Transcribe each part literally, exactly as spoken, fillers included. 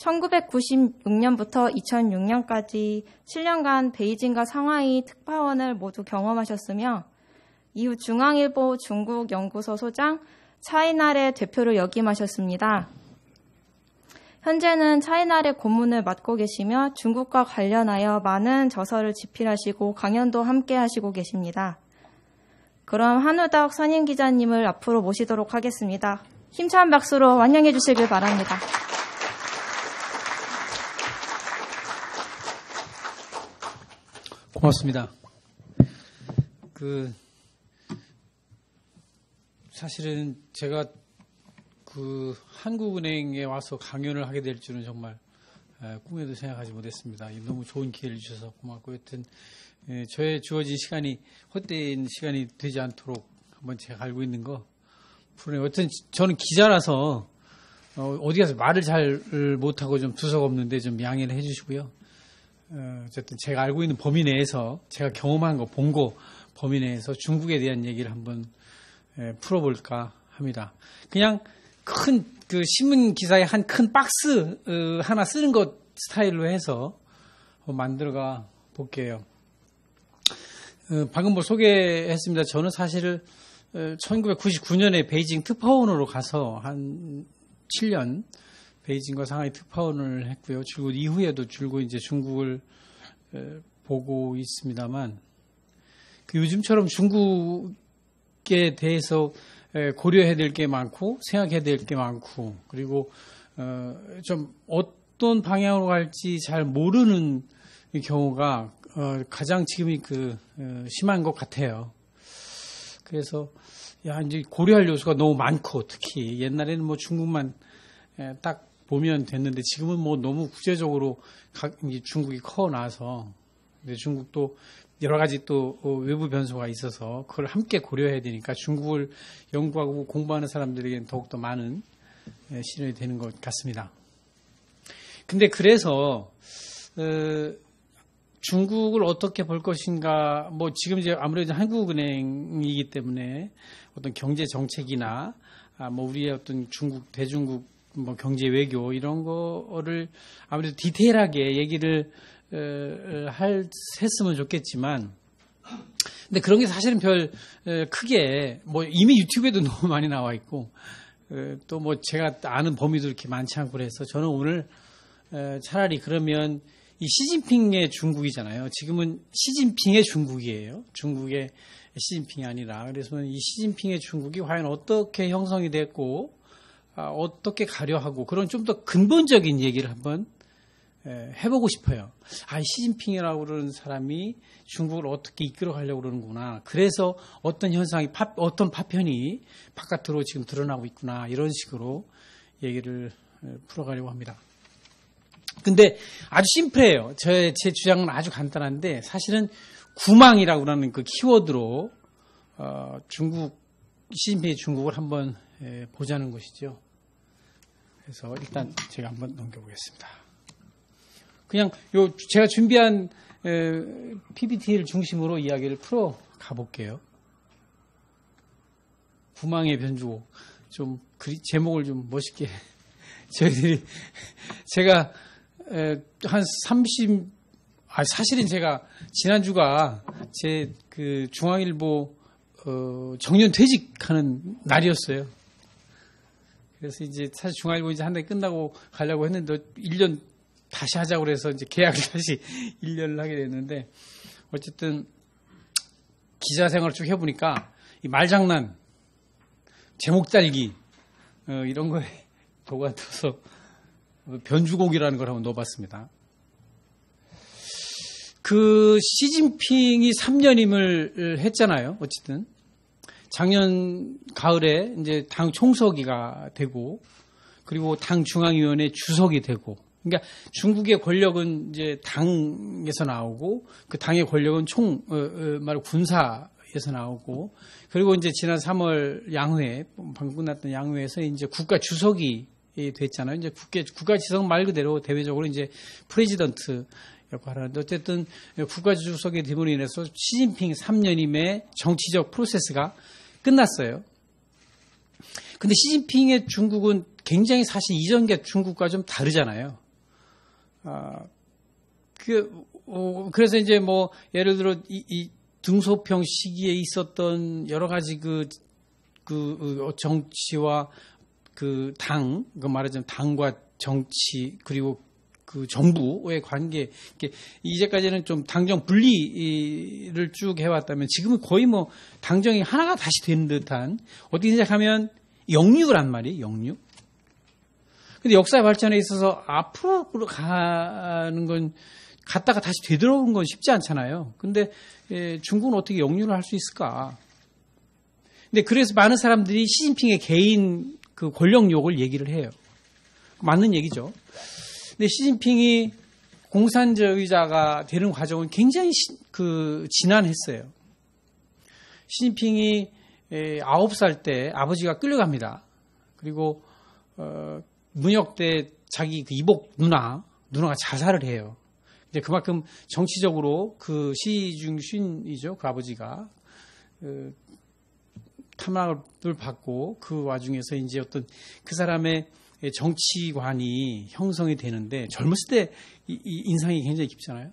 천구백구십육 년부터 이천육 년까지 칠 년간 베이징과 상하이 특파원을 모두 경험하셨으며 이후 중앙일보 중국 연구소 소장 차이날의 대표를 역임하셨습니다. 현재는 차이날의 고문을 맡고 계시며 중국과 관련하여 많은 저서를 집필하시고 강연도 함께 하시고 계십니다. 그럼 한우덕 선임 기자님을 앞으로 모시도록 하겠습니다. 힘찬 박수로 환영해 주시길 바랍니다. 고맙습니다. 그 사실은 제가 그 한국은행에 와서 강연을 하게 될 줄은 정말 꿈에도 생각하지 못했습니다. 너무 좋은 기회를 주셔서 고맙고, 여튼 저의 주어진 시간이 헛되인 시간이 되지 않도록 한번 제가 알고 있는 거 분명히, 여튼 저는 기자라서 어디 가서 말을 잘 못하고 좀 두서가 없는데 좀 양해를 해주시고요. 어쨌든 제가 알고 있는 범위 내에서 제가 경험한 거, 본 거 범위 내에서 중국에 대한 얘기를 한번 풀어볼까 합니다. 그냥 큰 그 신문 기사에 한 큰 박스 하나 쓰는 것 스타일로 해서 만들어가 볼게요. 방금 뭐 소개했습니다. 저는 사실 천구백구십구 년에 베이징 특파원으로 가서 한 칠 년 베이징과 상하이 특파원을 했고요. 줄곧 이후에도 줄곧 이제 중국을 보고 있습니다만, 그 요즘처럼 중국에 대해서 고려해야 될 게 많고 생각해야 될 게 많고, 그리고 어, 좀 어떤 방향으로 갈지 잘 모르는 경우가 어, 가장 지금이 그 어, 심한 것 같아요. 그래서 야, 이제 고려할 요소가 너무 많고, 특히 옛날에는 뭐 중국만 에, 딱 보면 됐는데 지금은 뭐 너무 국제적으로 각, 중국이 커 나서, 근데 중국도 여러 가지 또 외부 변수가 있어서 그걸 함께 고려해야 되니까 중국을 연구하고 공부하는 사람들에게는 더욱더 많은 시련이 되는 것 같습니다. 근데 그래서 어, 중국을 어떻게 볼 것인가, 뭐 지금 이제 아무래도 한국은행이기 때문에 어떤 경제 정책이나 아, 뭐 우리의 어떤 중국 대중국 뭐 경제 외교 이런 거를 아무래도 디테일하게 얘기를 할, 했으면 좋겠지만, 근데 그런 게 사실은 별 크게, 뭐 이미 유튜브에도 너무 많이 나와 있고, 또 뭐 제가 아는 범위도 이렇게 많지 않고 그래서 저는 오늘 차라리 그러면 이 시진핑의 중국이잖아요. 지금은 시진핑의 중국이에요. 중국의 시진핑이 아니라. 그래서 이 시진핑의 중국이 과연 어떻게 형성이 됐고, 어떻게 가려하고, 그런 좀 더 근본적인 얘기를 한번 해보고 싶어요. 아, 시진핑이라고 그러는 사람이 중국을 어떻게 이끌어 가려고 그러는구나. 그래서 어떤 현상이, 파, 어떤 파편이 바깥으로 지금 드러나고 있구나. 이런 식으로 얘기를 풀어가려고 합니다. 근데 아주 심플해요. 제, 제 주장은 아주 간단한데, 사실은 구망이라고 하는 그 키워드로 어, 중국, 시진핑의 중국을 한번 에, 보자는 것이죠. 그래서 일단 제가 한번 넘겨보겠습니다. 그냥 요 제가 준비한 에, 피피티를 중심으로 이야기를 풀어 가볼게요. 구망의 변주곡, 좀 그리, 제목을 좀 멋있게 저희들이 제가 에, 한 삼십 아 사실은 제가 지난주가 제 그 중앙일보 어, 정년 퇴직하는 날이었어요. 그래서 이제 사실 중앙일보 이제 한 달 끝나고 가려고 했는데 일 년 다시 하자고 그래서 이제 계약을 다시 일 년을 하게 됐는데, 어쨌든 기자 생활을 쭉 해보니까 이 말장난, 제목 달기 어, 이런 거에 도가 들어서 변주곡이라는 걸 한번 넣어봤습니다. 그 시진핑이 삼 년임을 했잖아요. 어쨌든 작년 가을에 이제 당 총서기가 되고, 그리고 당 중앙위원회 주석이 되고, 그러니까 중국의 권력은 이제 당에서 나오고, 그 당의 권력은 총, 어, 어, 말 군사에서 나오고, 그리고 이제 지난 삼월 양회, 방금 끝났던 양회에서 이제 국가 주석이 됐잖아요. 이제 국가, 국가 주석 말 그대로 대외적으로 이제 프레지던트 역할을 하는데, 어쨌든 국가 주석의 됨으로 인해서 시진핑 삼 년임의 정치적 프로세스가 끝났어요. 근데 시진핑의 중국은 굉장히 사실 이전의 중국과 좀 다르잖아요. 아, 그, 어, 그래서 이제 뭐, 예를 들어, 이, 이 등소평 시기에 있었던 여러 가지 그, 그, 정치와 그 당, 그 말하자면 당과 정치, 그리고 그 정부의 관계, 이제까지는 좀 당정 분리를 쭉 해왔다면 지금은 거의 뭐 당정이 하나가 다시 된 듯한, 어떻게 생각하면 영육을 한 말이에요, 영육. 근데 역사의 발전에 있어서 앞으로 가는 건, 갔다가 다시 되돌아오는 건 쉽지 않잖아요. 근데 예, 중국은 어떻게 영유를 할 수 있을까? 근데 그래서 많은 사람들이 시진핑의 개인 그 권력욕을 얘기를 해요. 맞는 얘기죠. 근데 시진핑이 공산주의자가 되는 과정은 굉장히 시, 그 지난했어요. 시진핑이 아홉 살 때 아버지가 끌려갑니다. 그리고 어, 문역 때 자기 그 이복 누나 누나가 자살을 해요. 이제 그만큼 정치적으로 그 시중신이죠. 그 아버지가 그 탐락을 받고 그 와중에서 이제 어떤 그 사람의 정치관이 형성이 되는데 젊었을 때 이, 이 인상이 굉장히 깊잖아요.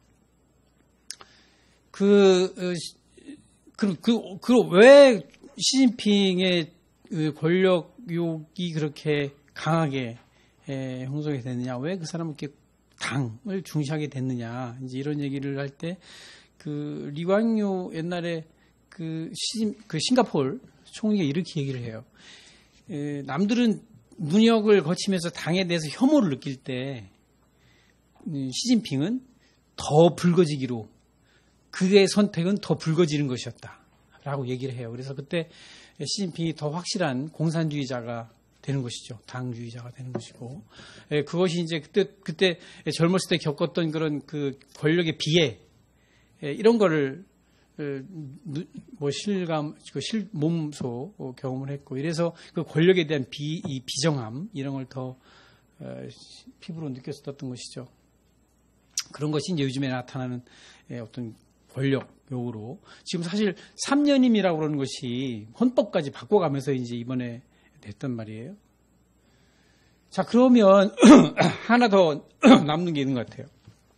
그, 그, 그, 그, 왜 시진핑의 권력욕이 그렇게 강하게 형성이 됐느냐? 왜 그 사람은 이렇게 당을 중시하게 됐느냐? 이제 이런 얘기를 할 때 그 리광요 옛날에 그, 시, 그 싱가포르 총리가 이렇게 얘기를 해요. 에, 남들은 문역을 거치면서 당에 대해서 혐오를 느낄 때 음, 시진핑은 더 붉어지기로 그의 선택은 더 붉어지는 것이었다 라고 얘기를 해요. 그래서 그때 시진핑이 더 확실한 공산주의자가 되는 것이죠. 당주의자가 되는 것이고 에, 그것이 이제 그때 그때 젊었을 때 겪었던 그런 그 권력의 비애 에, 이런 거를 뭐 실감, 그 실 몸소 경험을 했고 이래서 그 권력에 대한 비, 이 비정함 이런 걸 더 피부로 느꼈었던 것이죠. 그런 것이 이제 요즘에 나타나는 어떤 권력욕으로 지금 사실 삼 년임이라고 그러는 것이 헌법까지 바꿔가면서 이제 이번에 됐단 말이에요. 자, 그러면 하나 더 남는 게 있는 것 같아요.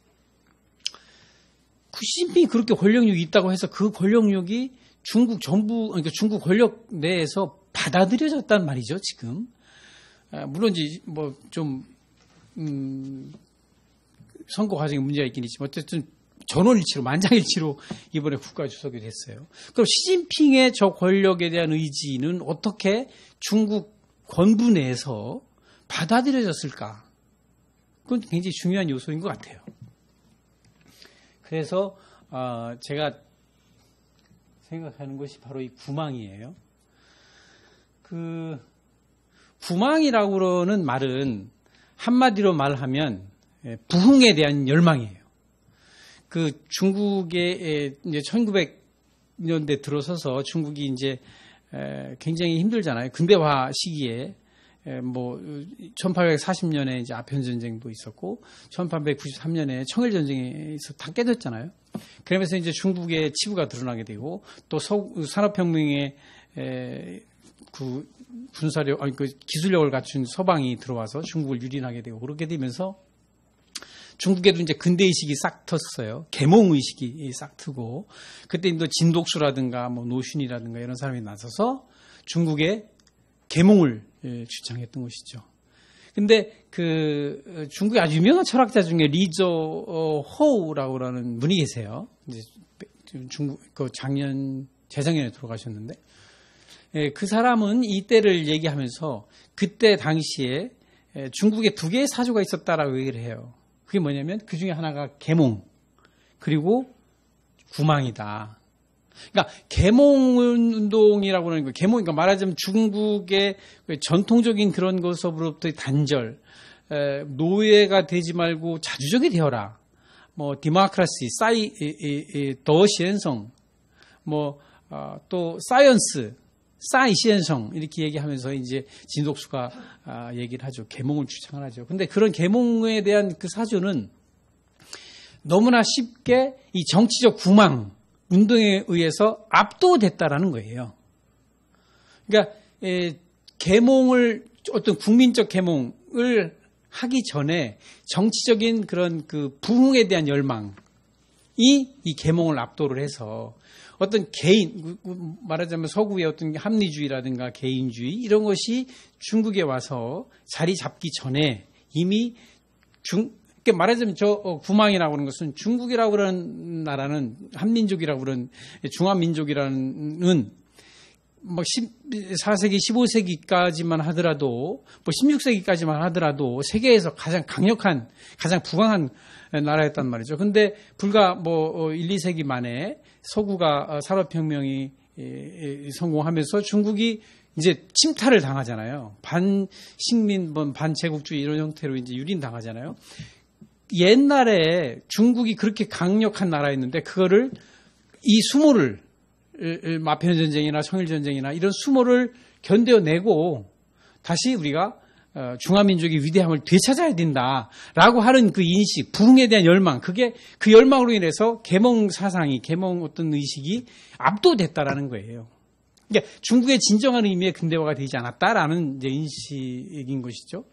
시진핑이 그렇게 권력욕이 있다고 해서 그 권력욕이 중국 정부, 그러니까 중국 권력 내에서 받아들여졌단 말이죠, 지금. 아, 물론 이제 뭐 좀, 음, 선거 과정에 문제가 있긴 있지만 어쨌든 전원일치로, 만장일치로 이번에 국가주석이 됐어요. 그럼 시진핑의 저 권력에 대한 의지는 어떻게 중국 권부 내에서 받아들여졌을까? 그건 굉장히 중요한 요소인 것 같아요. 그래서 어, 제가 생각하는 것이 바로 이 구망이에요. 그 구망이라고 그러는 말은 한마디로 말하면 부흥에 대한 열망이에요. 그 중국의 이제 천구백 년대 들어서서 중국이 이제 굉장히 힘들잖아요. 근대화 시기에 뭐 천팔백사십 년에 이제 아편 전쟁도 있었고 천팔백구십삼 년에 청일 전쟁에서 다 깨졌잖아요. 그러면서 이제 중국의 치부가 드러나게 되고 또 산업혁명의 그 군사력 아니 그 기술력을 갖춘 서방이 들어와서 중국을 유린하게 되고 그렇게 되면서 중국에도 이제 근대 의식이 싹 텄어요. 계몽 의식이 싹 트고 그때 또 진독수라든가 뭐 노슌이라든가 이런 사람이 나서서 중국의 계몽을 주장했던 것이죠. 근데 그 중국의 아주 유명한 철학자 중에 리저 호우라고 하는 분이 계세요. 이제 중국 그 작년 재작년에 돌아가셨는데 그 사람은 이때를 얘기하면서 그때 당시에 중국에 두 개의 사조가 있었다라고 얘기를 해요. 그게 뭐냐면 그 중에 하나가 계몽 그리고 구망이다. 그러니까 계몽운동이라고 하는 거, 계몽, 그러니까 말하자면 중국의 전통적인 그런 것으로부터의 단절, 에, 노예가 되지 말고 자주적이 되어라. 뭐 디모크라시, 사이, 더 시엔성, 뭐 또 사이언스, 사이 시엔성 이렇게 얘기하면서 이제 진독수가 아, 얘기를 하죠. 계몽을 주창을 하죠. 근데 그런 계몽에 대한 그 사조는 너무나 쉽게 이 정치적 구망 운동에 의해서 압도됐다라는 거예요. 그러니까 에, 계몽을 어떤 국민적 계몽을 하기 전에 정치적인 그런 그 부흥에 대한 열망이 이 계몽을 압도를 해서 어떤 개인, 말하자면 서구의 어떤 합리주의라든가 개인주의 이런 것이 중국에 와서 자리 잡기 전에 이미 중, 그러니까 말하자면 저 구망이라고 하는 것은 중국이라고 그러는 나라는 한민족이라고 그러는 중화민족이라는 뭐 십사 세기, 십오 세기까지만 하더라도 뭐 십육 세기까지만 하더라도 세계에서 가장 강력한, 가장 부강한 나라였단 말이죠. 근데 불과 뭐 일, 이 세기 만에 서구가 산업혁명이 성공하면서 중국이 이제 침탈을 당하잖아요. 반식민, 반제국주의 이런 형태로 이제 유린당하잖아요. 옛날에 중국이 그렇게 강력한 나라였는데 그거를 이 수모를 마평 전쟁이나 청일 전쟁이나 이런 수모를 견뎌내고 다시 우리가 중화민족의 위대함을 되찾아야 된다라고 하는 그 인식, 부흥에 대한 열망, 그게 그 열망으로 인해서 계몽 사상이, 계몽 어떤 의식이 압도됐다라는 거예요. 그러니까 중국의 진정한 의미의 근대화가 되지 않았다라는 이제 인식인 것이죠.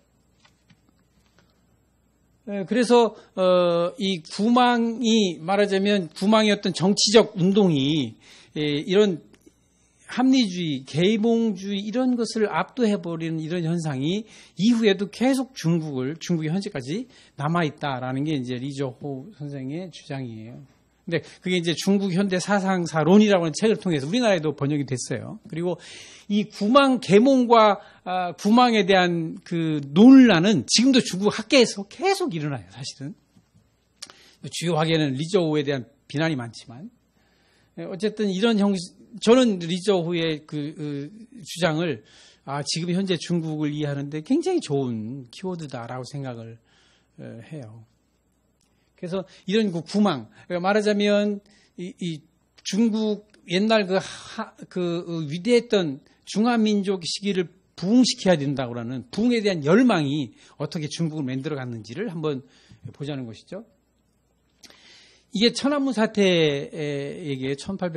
그래서 어, 이 구망이 말하자면 구망의 어떤 정치적 운동이 이런 합리주의, 계몽주의 이런 것을 압도해버리는 이런 현상이 이후에도 계속 중국을, 중국이 현재까지 남아있다라는 게 이제 리저호 선생의 주장이에요. 근데 그게 이제 중국 현대 사상사론이라고 하는 책을 통해서 우리나라에도 번역이 됐어요. 그리고 이 구망, 계몽과 아, 구망에 대한 그 논란은 지금도 중국 학계에서 계속 일어나요, 사실은. 주요하게는 리저호에 대한 비난이 많지만. 어쨌든 이런 형, 저는 리저호의 그, 그 주장을 아, 지금 현재 중국을 이해하는데 굉장히 좋은 키워드다라고 생각을 해요. 그래서 이런 그 구망, 말하자면 이, 이 중국 옛날 그, 하, 그 위대했던 중화민족 시기를 부흥시켜야 된다고 하는 부흥에 대한 열망이 어떻게 중국을 만들어갔는지를 한번 보자는 것이죠. 이게 천안문 사태에게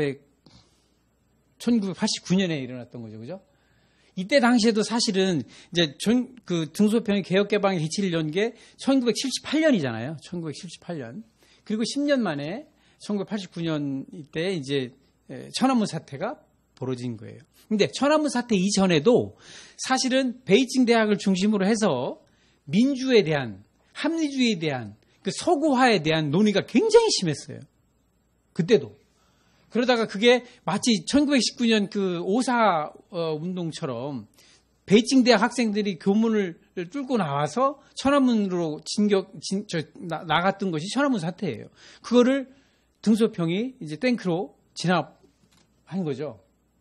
천구백팔십구 년에 일어났던 거죠, 그죠? 이때 당시에도 사실은 이제 전, 그 등소평의 개혁개방의 기치를 연 게 천구백칠십팔 년이잖아요. 천구백칠십팔 년. 그리고 십 년 만에 천구백팔십구 년 이때 이제 천안문 사태가 벌어진 거예요. 근데 천안문 사태 이전에도 사실은 베이징 대학을 중심으로 해서 민주에 대한, 합리주의에 대한 그 서구화에 대한 논의가 굉장히 심했어요. 그때도. 그러다가 그게 마치 천구백십구 년 그 오사 운동처럼 베이징 대학 학생들이 교문을 뚫고 나와서 천안문으로 진격, 진, 저, 나, 나갔던 것이 천안문 사태예요. 그거를 등소평이 이제 탱크로 진압한 거죠.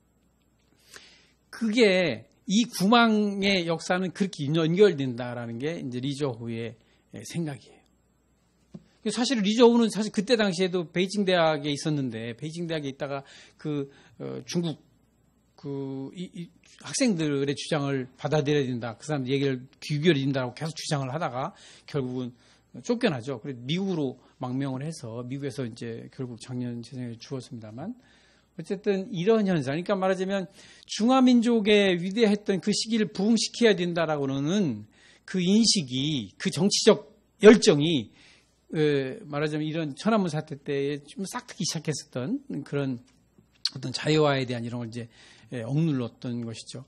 그게 이 구망의 역사는 그렇게 연결된다라는 게 이제 리저호의 생각이에요. 사실 리저호는 사실 그때 당시에도 베이징 대학에 있었는데 베이징 대학에 있다가 그 어, 중국 그 이, 이 학생들의 주장을 받아들여야 된다. 그 사람 얘기를 귀결해야 된다고 계속 주장을 하다가 결국은 쫓겨나죠. 그래서 미국으로 망명을 해서 미국에서 이제 결국 작년 재생을 주었습니다만 어쨌든 이런 현상, 그러니까 말하자면 중화민족의 위대했던 그 시기를 부흥시켜야 된다라고 하는 그 인식이, 그 정치적 열정이 에, 말하자면 이런 천안문 사태 때에 좀 싹트기 시작했었던 그런 어떤 자유화에 대한 이런 걸 이제 에, 억눌렀던 것이죠.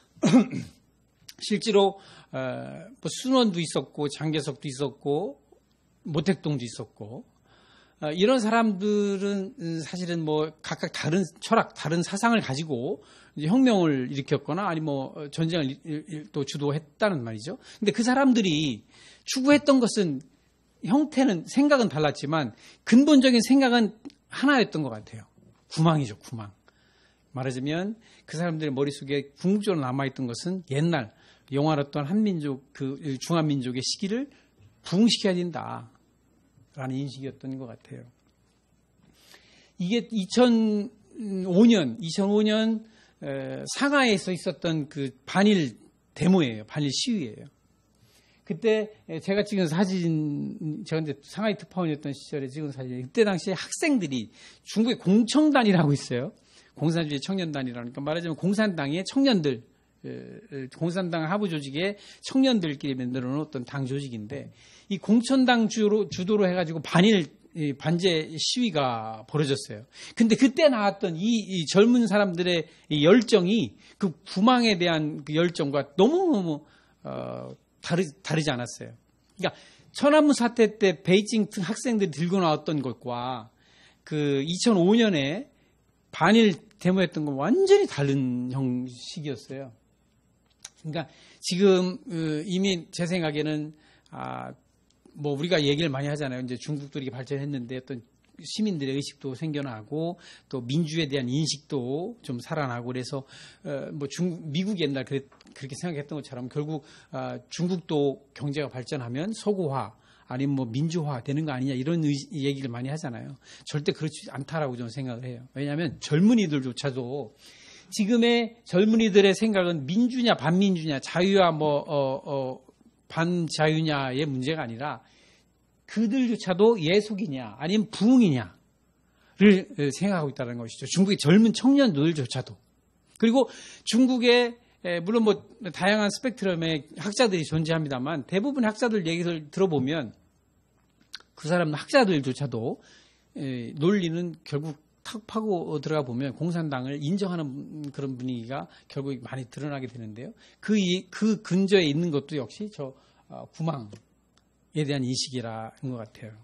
실제로 어, 뭐 순원도 있었고 장개석도 있었고 모택동도 있었고 어, 이런 사람들은 사실은 뭐 각각 다른 철학, 다른 사상을 가지고 이제 혁명을 일으켰거나 아니 뭐 전쟁을 또 주도했다는 말이죠. 근데 그 사람들이 추구했던 것은 형태는 생각은 달랐지만 근본적인 생각은 하나였던 것 같아요. 구망이죠, 구망. 말하자면 그 사람들의 머릿속에 궁극적으로 남아있던 것은 옛날 영화로던 한민족, 그 중화민족의 시기를 부흥시켜야 된다라는 인식이었던 것 같아요. 이게 이천오 년, 이천오 년 상하이에서 있었던 그 반일 데모예요. 반일 시위예요. 그때 제가 찍은 사진, 제가 이제 상하이 특파원이었던 시절에 찍은 사진, 그때 당시에 학생들이 중국의 공청단이라고 있어요. 공산주의 청년단이라니까 말하자면 공산당의 청년들, 공산당 하부 조직의 청년들끼리 만들어 놓은 어떤 당 조직인데 이 공천당 주로, 주도로 해가지고 반일 반제 시위가 벌어졌어요. 근데 그때 나왔던 이, 이 젊은 사람들의 이 열정이 그 구망에 대한 그 열정과 너무너무 어, 다르, 다르지 않았어요. 그러니까 천안문 사태 때 베이징 학생들이 들고 나왔던 것과 그 이천오 년에 반일 데모했던 건 완전히 다른 형식이었어요. 그러니까 지금 이미 제 생각에는 아, 뭐 우리가 얘기를 많이 하잖아요. 이제 중국도 이렇게 발전했는데 어떤 시민들의 의식도 생겨나고 또 민주에 대한 인식도 좀 살아나고 그래서 뭐 중, 미국이 옛날 그랬, 그렇게 생각했던 것처럼 결국 중국도 경제가 발전하면 서구화 아니면 뭐 민주화 되는 거 아니냐 이런 의, 얘기를 많이 하잖아요. 절대 그렇지 않다라고 저는 생각을 해요. 왜냐하면 젊은이들조차도 지금의 젊은이들의 생각은 민주냐 반민주냐 자유와 뭐 어, 어, 반자유냐의 문제가 아니라 그들조차도 예속이냐 아니면 부흥이냐를 생각하고 있다는 것이죠. 중국의 젊은 청년들조차도. 그리고 중국의 물론 뭐 다양한 스펙트럼의 학자들이 존재합니다만 대부분 학자들 얘기를 들어보면 그 사람 학자들조차도 논리는 결국 탁 파고 들어가 보면 공산당을 인정하는 그런 분위기가 결국 많이 드러나게 되는데요. 그, 그 근저에 있는 것도 역시 저 구망에 대한 인식이라는 것 같아요.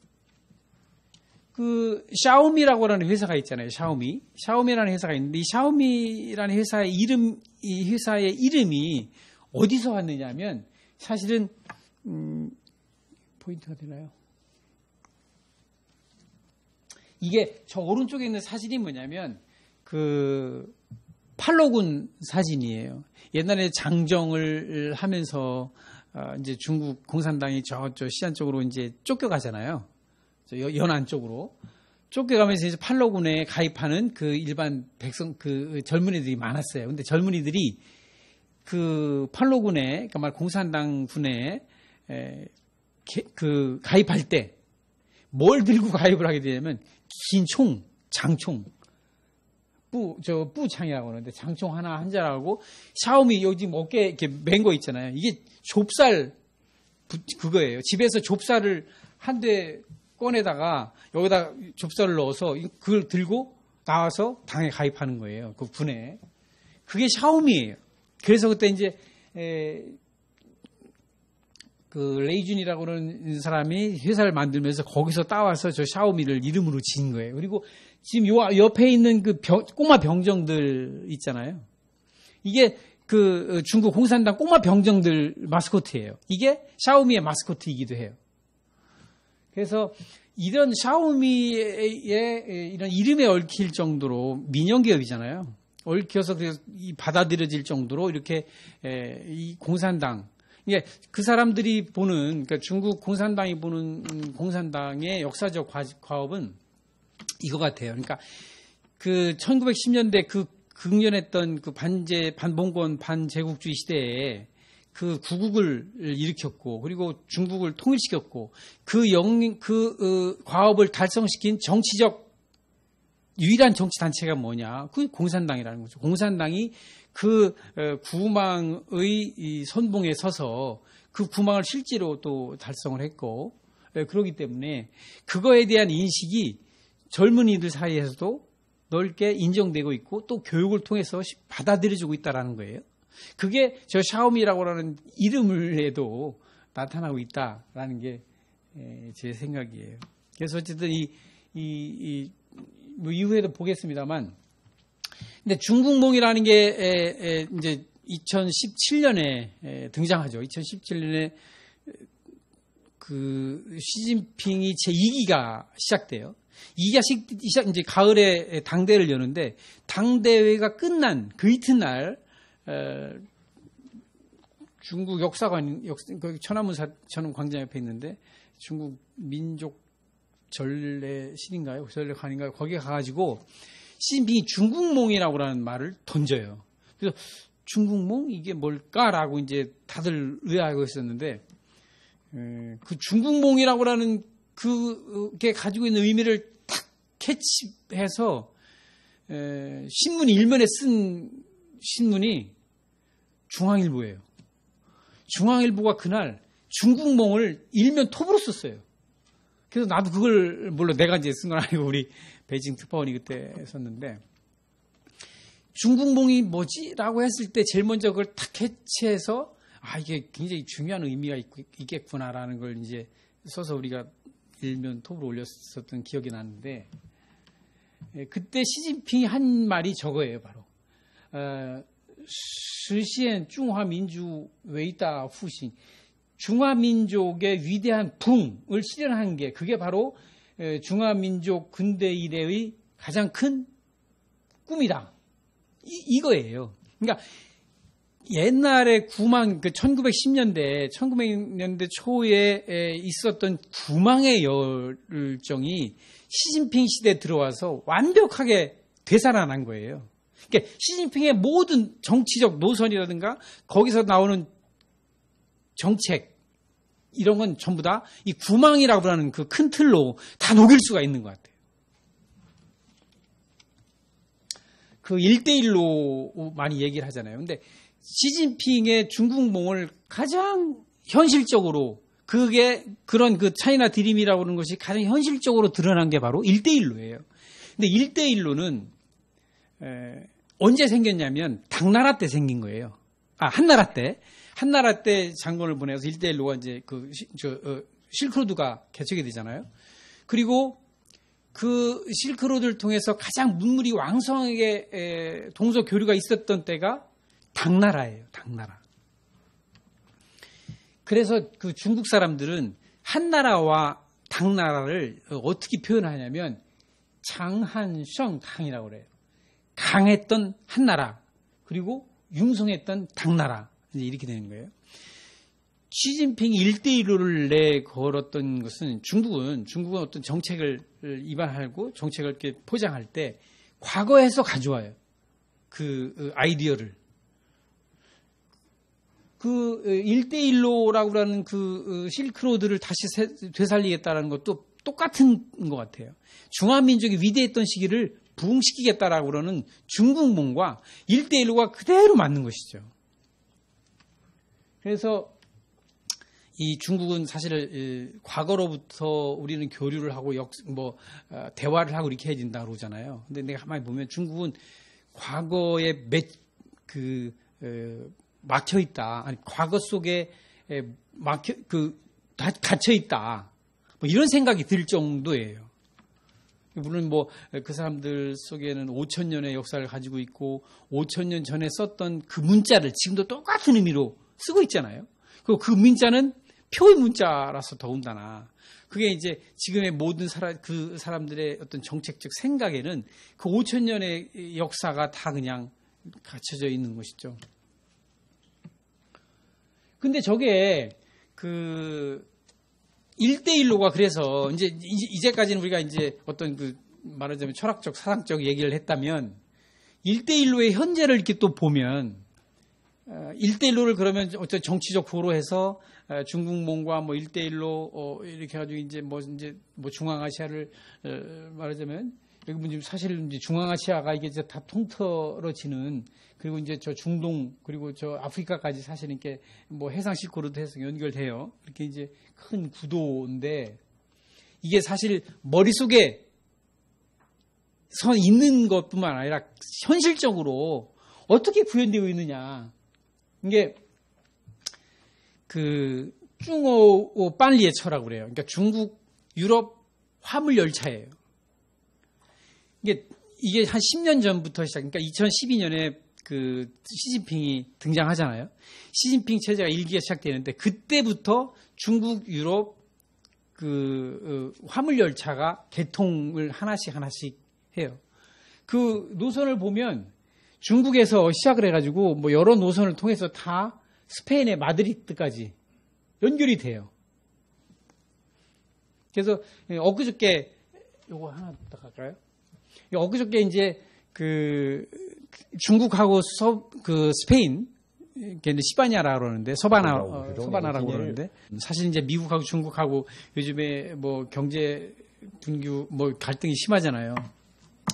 그 샤오미라고 하는 회사가 있잖아요. 샤오미. 샤오미라는 회사가 있는데 이 샤오미라는 회사의 이름, 이 회사의 이름이 어디서 왔느냐면 사실은 음, 포인트가 되나요? 이게 저 오른쪽에 있는 사진이 뭐냐면 그 팔로군 사진이에요. 옛날에 장정을 하면서 어 이제 중국 공산당이 저저 시안 쪽으로 이제 쫓겨가잖아요. 저 연안 쪽으로 쫓겨가면서 이제 팔로군에 가입하는 그 일반 백성 그 젊은이들이 많았어요. 근데 젊은이들이 그 팔로군에 그러니까 말 공산당 군에 에, 그 가입할 때 뭘 들고 가입을 하게 되냐면 긴 총, 장총, 뿌, 저, 뿌창이라고 하는데, 장총 하나 한 자라고, 샤오미 여기 지금 어깨에 이렇게 맨 거 있잖아요. 이게 좁쌀, 그거예요. 집에서 좁쌀을 한 대 꺼내다가, 여기다 좁쌀을 넣어서, 그걸 들고 나와서 당에 가입하는 거예요. 그 군에. 그게 샤오미예요. 그래서 그때 이제, 에, 그 레이준이라고 하는 사람이 회사를 만들면서 거기서 따와서 저 샤오미를 이름으로 지은 거예요. 그리고 지금 요 옆에 있는 그 병, 꼬마 병정들 있잖아요. 이게 그 중국 공산당 꼬마 병정들 마스코트예요. 이게 샤오미의 마스코트이기도 해요. 그래서 이런 샤오미의 이런 이름에 얽힐 정도로 민영기업이잖아요. 얽혀서 그래서 받아들여질 정도로 이렇게 이 공산당 이게 그 사람들이 보는 그러니까 중국 공산당이 보는 공산당의 역사적 과업은 이거 같아요. 그러니까 그 천구백십 년대 그 극렬했던 그 반제 반봉건 반제국주의 시대에 그 구국을 일으켰고 그리고 중국을 통일시켰고 그 영 그 어, 과업을 달성시킨 정치적 유일한 정치 단체가 뭐냐? 그 공산당이라는 거죠. 공산당이 그 구망의 선봉에 서서 그 구망을 실제로 또 달성을 했고 그렇기 때문에 그거에 대한 인식이 젊은이들 사이에서도 넓게 인정되고 있고 또 교육을 통해서 받아들여지고 있다는 거예요. 그게 저 샤오미라고 하는 이름을에도 나타나고 있다라는 게 제 생각이에요. 그래서 어쨌든 이, 이, 이 뭐 이후에도 보겠습니다만 근데 중국몽이라는 게 에, 에, 이제 이천십칠 년에 에, 등장하죠. 이천십칠 년에 그 시진핑이 제이 기가 시작돼요. 이 기가 시작 이제 가을에 당대를 여는데 당대회가 끝난 그 이튿날 에, 중국 역사관 역, 천안문 천안 광장 옆에 있는데 중국 민족 전례실인가요? 전례관인가요? 거기에 가가지고 시진핑이 중국몽이라고 하는 말을 던져요. 그래서 중국몽 이게 뭘까라고 이제 다들 의아하고 있었는데 에, 그 중국몽이라고 하는 그게 가지고 있는 의미를 탁 캐치해서 에, 신문 일면에 쓴 신문이 중앙일보예요. 중앙일보가 그날 중국몽을 일면 톱으로 썼어요. 그래서 나도 그걸 물론 내가 이제 쓴 건 아니고 우리 베이징 특파원이 그때 썼는데 중국몽이 뭐지라고 했을 때 제일 먼저 그걸 탁 캐치해서 아 이게 굉장히 중요한 의미가 있, 있겠구나라는 걸 이제 써서 우리가 일면 톱으로 올렸었던 기억이 나는데 그때 시진핑이 한 말이 저거예요. 바로 어, 实现 중화민주 외다 후신 중화민족의 위대한 붕을 실현한 게 그게 바로 중화민족 근대 이래의 가장 큰 꿈이다. 이, 이거예요. 그러니까 옛날에 구망, 그 천구백십 년대, 천구백 년대 초에 있었던 구망의 열정이 시진핑 시대에 들어와서 완벽하게 되살아난 거예요. 그러니까 시진핑의 모든 정치적 노선이라든가 거기서 나오는 정책 이런 건 전부 다 이 구망이라고 하는 그 큰 틀로 다 녹일 수가 있는 것 같아요. 그 일대일로 많이 얘기를 하잖아요. 근데 시진핑의 중국몽을 가장 현실적으로 그게 그런 그 차이나 드림이라고 하는 것이 가장 현실적으로 드러난 게 바로 일대일로예요. 근데 일대일로는 에, 언제 생겼냐면 당나라 때 생긴 거예요. 아, 한나라 때. 한나라 때 장군을 보내서 일대일로가 이제 그, 저, 어, 실크로드가 개척이 되잖아요. 그리고 그 실크로드를 통해서 가장 문물이 왕성하게 에, 동서 교류가 있었던 때가 당나라예요. 당나라. 그래서 그 중국 사람들은 한나라와 당나라를 어떻게 표현하냐면 장한성탕이라고 그래요. 강했던 한나라 그리고 융성했던 당나라 이렇게 되는 거예요. 시진핑이 일대일로를 내걸었던 것은 중국은 중국은 어떤 정책을 입안하고 정책을 이렇게 포장할 때 과거에서 가져와요. 그 아이디어를. 그 일대일로라고 하는 그 실크로드를 다시 되살리겠다는 것도 똑같은 것 같아요. 중화민족이 위대했던 시기를 부흥시키겠다라고 그러는 중국몽과 일대일로가 그대로 맞는 것이죠. 그래서 이 중국은 사실 과거로부터 우리는 교류를 하고 역, 뭐 대화를 하고 이렇게 해야 된다고 그러잖아요. 근데 내가 가만히 보면 중국은 과거에 몇, 그 막혀 있다. 아니 과거 속에 막혀 그 갇혀 있다. 뭐 이런 생각이 들 정도예요. 물론 뭐 그 사람들 속에는 오천 년의 역사를 가지고 있고 오천 년 전에 썼던 그 문자를 지금도 똑같은 의미로 쓰고 있잖아요. 그리고 그 문자는 표의 문자라서 더군다나 그게 이제 지금의 모든 사람 그 사람들의 어떤 정책적 생각에는 그 오천 년의 역사가 다 그냥 갇혀져 있는 것이죠. 근데 저게 그 일대일로가 그래서 이제 이제까지는 우리가 이제 어떤 그 말하자면 철학적 사상적 얘기를 했다면 일대일로의 현재를 이렇게 또 보면 일대일로를 그러면 어떤 정치적 도로 해서 중국몽과 뭐 일대일로 어 이렇게 가지고 이제 뭐 이제 뭐 중앙아시아를 말하자면 여기 지금 사실 이제 중앙아시아가 이게 이제 다 통틀어지는 그리고 이제 저 중동 그리고 저 아프리카까지 사실 이렇게 뭐 해상 실크로드 해서 연결돼요. 이렇게 이제 큰 구도인데 이게 사실 머릿속에 선 있는 것뿐만 아니라 현실적으로 어떻게 구현되어 있느냐. 이게 그 중오 빨리에처라고 그래요. 그러니까 중국 유럽 화물 열차예요. 이게 이게 한 십 년 전부터 시작. 그러니까 이천십이 년에 그 시진핑이 등장하잖아요. 시진핑 체제가 일기가 시작되는데 그때부터 중국 유럽 그 화물 열차가 개통을 하나씩 하나씩 해요. 그 노선을 보면 중국에서 시작을 해가지고 뭐 여러 노선을 통해서 다 스페인의 마드리드까지 연결이 돼요. 그래서 엊그저께 요거 하나 더 갈까요? 엊그저께 이제 그 중국하고 서, 그 스페인 걔는 시바냐라고 그러는데 서바나 어, 서바나라고 그러는데 사실 이제 미국하고 중국하고 요즘에 뭐 경제 분규 뭐 갈등이 심하잖아요.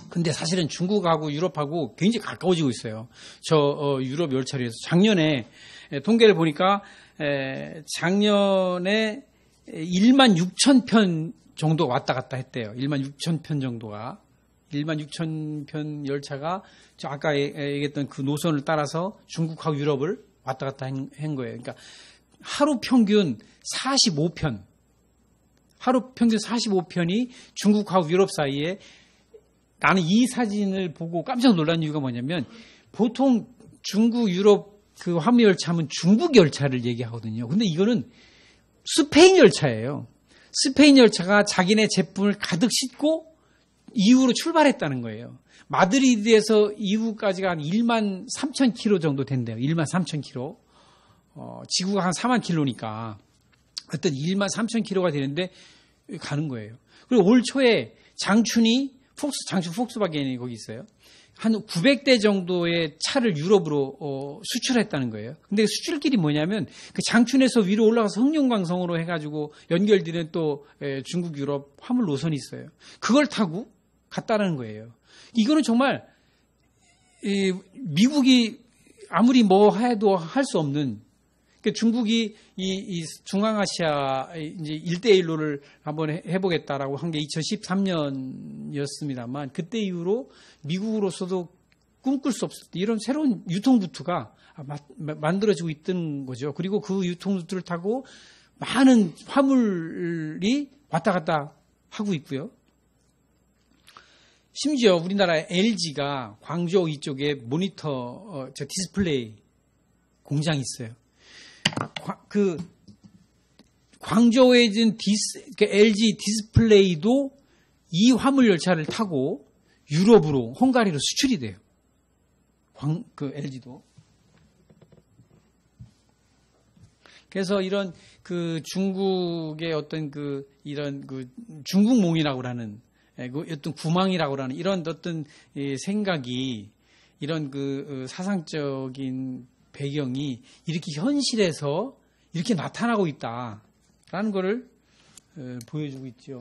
근데 사실은 중국하고 유럽하고 굉장히 가까워지고 있어요. 저 어, 유럽 열차로에서 작년에 에, 통계를 보니까 에, 작년에 만 육천 편 정도 왔다 갔다 했대요. 만 육천 편 정도가. 만 육천 편 열차가 저 아까 얘기했던 그 노선을 따라서 중국하고 유럽을 왔다 갔다 한, 한 거예요. 그러니까 하루 평균 사십오 편. 하루 평균 사십오 편이 중국하고 유럽 사이에 나는 이 사진을 보고 깜짝 놀란 이유가 뭐냐면 보통 중국, 유럽 그 화물 열차하면 중국 열차를 얘기하거든요. 근데 이거는 스페인 열차예요. 스페인 열차가 자기네 제품을 가득 싣고 이후로 출발했다는 거예요. 마드리드에서 이후까지가 한 만 삼천 킬로미터 정도 된대요. 만 삼천 킬로미터. 어, 지구가 한 사만 킬로미터니까 어떤 만 삼천 킬로미터가 되는데 가는 거예요. 그리고 올 초에 장춘이 폭스, 장춘 폭스바겐이 거기 있어요. 한 구백 대 정도의 차를 유럽으로 어, 수출했다는 거예요. 근데 수출길이 뭐냐면 그 장춘에서 위로 올라가서 흑룡강성으로 해가지고 연결되는 또 에, 중국 유럽 화물 노선이 있어요. 그걸 타고 갔다는 거예요. 이거는 정말 이, 미국이 아무리 뭐 해도 할 수 없는. 그러니까 중국이 이, 이 중앙아시아 이제 일대일로를 한번 해보겠다라고 한 게 이천십삼 년이었습니다만 그때 이후로 미국으로서도 꿈꿀 수 없었던 이런 새로운 유통루트가 만들어지고 있던 거죠. 그리고 그 유통루트를 타고 많은 화물이 왔다 갔다 하고 있고요. 심지어 우리나라 엘지가 광저우 이쪽에 모니터 어, 저 디스플레이 공장이 있어요. 그 광저우에 있는 디스, 그 엘지 디스플레이도 이 화물 열차를 타고 유럽으로 헝가리로 수출이 돼요. 광, 그 엘지도. 그래서 이런 그 중국의 어떤 그 이런 그 중국몽이라고 하는 그 어떤 구망이라고 하는 이런 어떤 생각이 이런 그 사상적인 배경이 이렇게 현실에서 이렇게 나타나고 있다라는 것을 보여주고 있죠.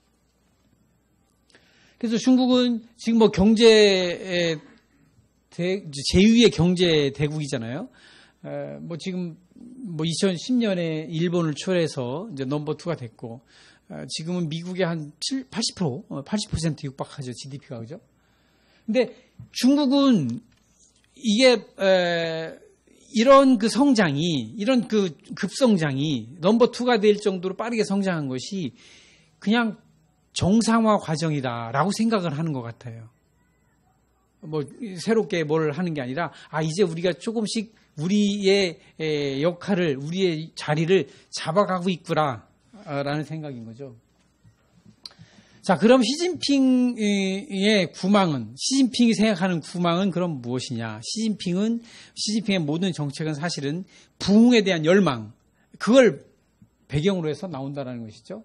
그래서 중국은 지금 뭐 경제 제휴의 경제 대국이잖아요. 뭐 지금 뭐 이천십 년에 일본을 초래해서 이제 넘버 투가 됐고 지금은 미국의 한 팔십 퍼센트, 팔십 퍼센트 육박하죠. 지디피가 그죠? 근데 중국은 이게 에, 이런 그 성장이, 이런 그 급성장이 넘버 투가 될 정도로 빠르게 성장한 것이 그냥 정상화 과정이다라고 생각을 하는 것 같아요. 뭐, 새롭게 뭘 하는 게 아니라, 아, 이제 우리가 조금씩 우리의 역할을, 우리의 자리를 잡아가고 있구나, 라는 생각인 거죠. 자, 그럼 시진핑의 구망은, 시진핑이 생각하는 구망은 그럼 무엇이냐? 시진핑은, 시진핑의 모든 정책은 사실은 부흥에 대한 열망, 그걸 배경으로 해서 나온다는 것이죠.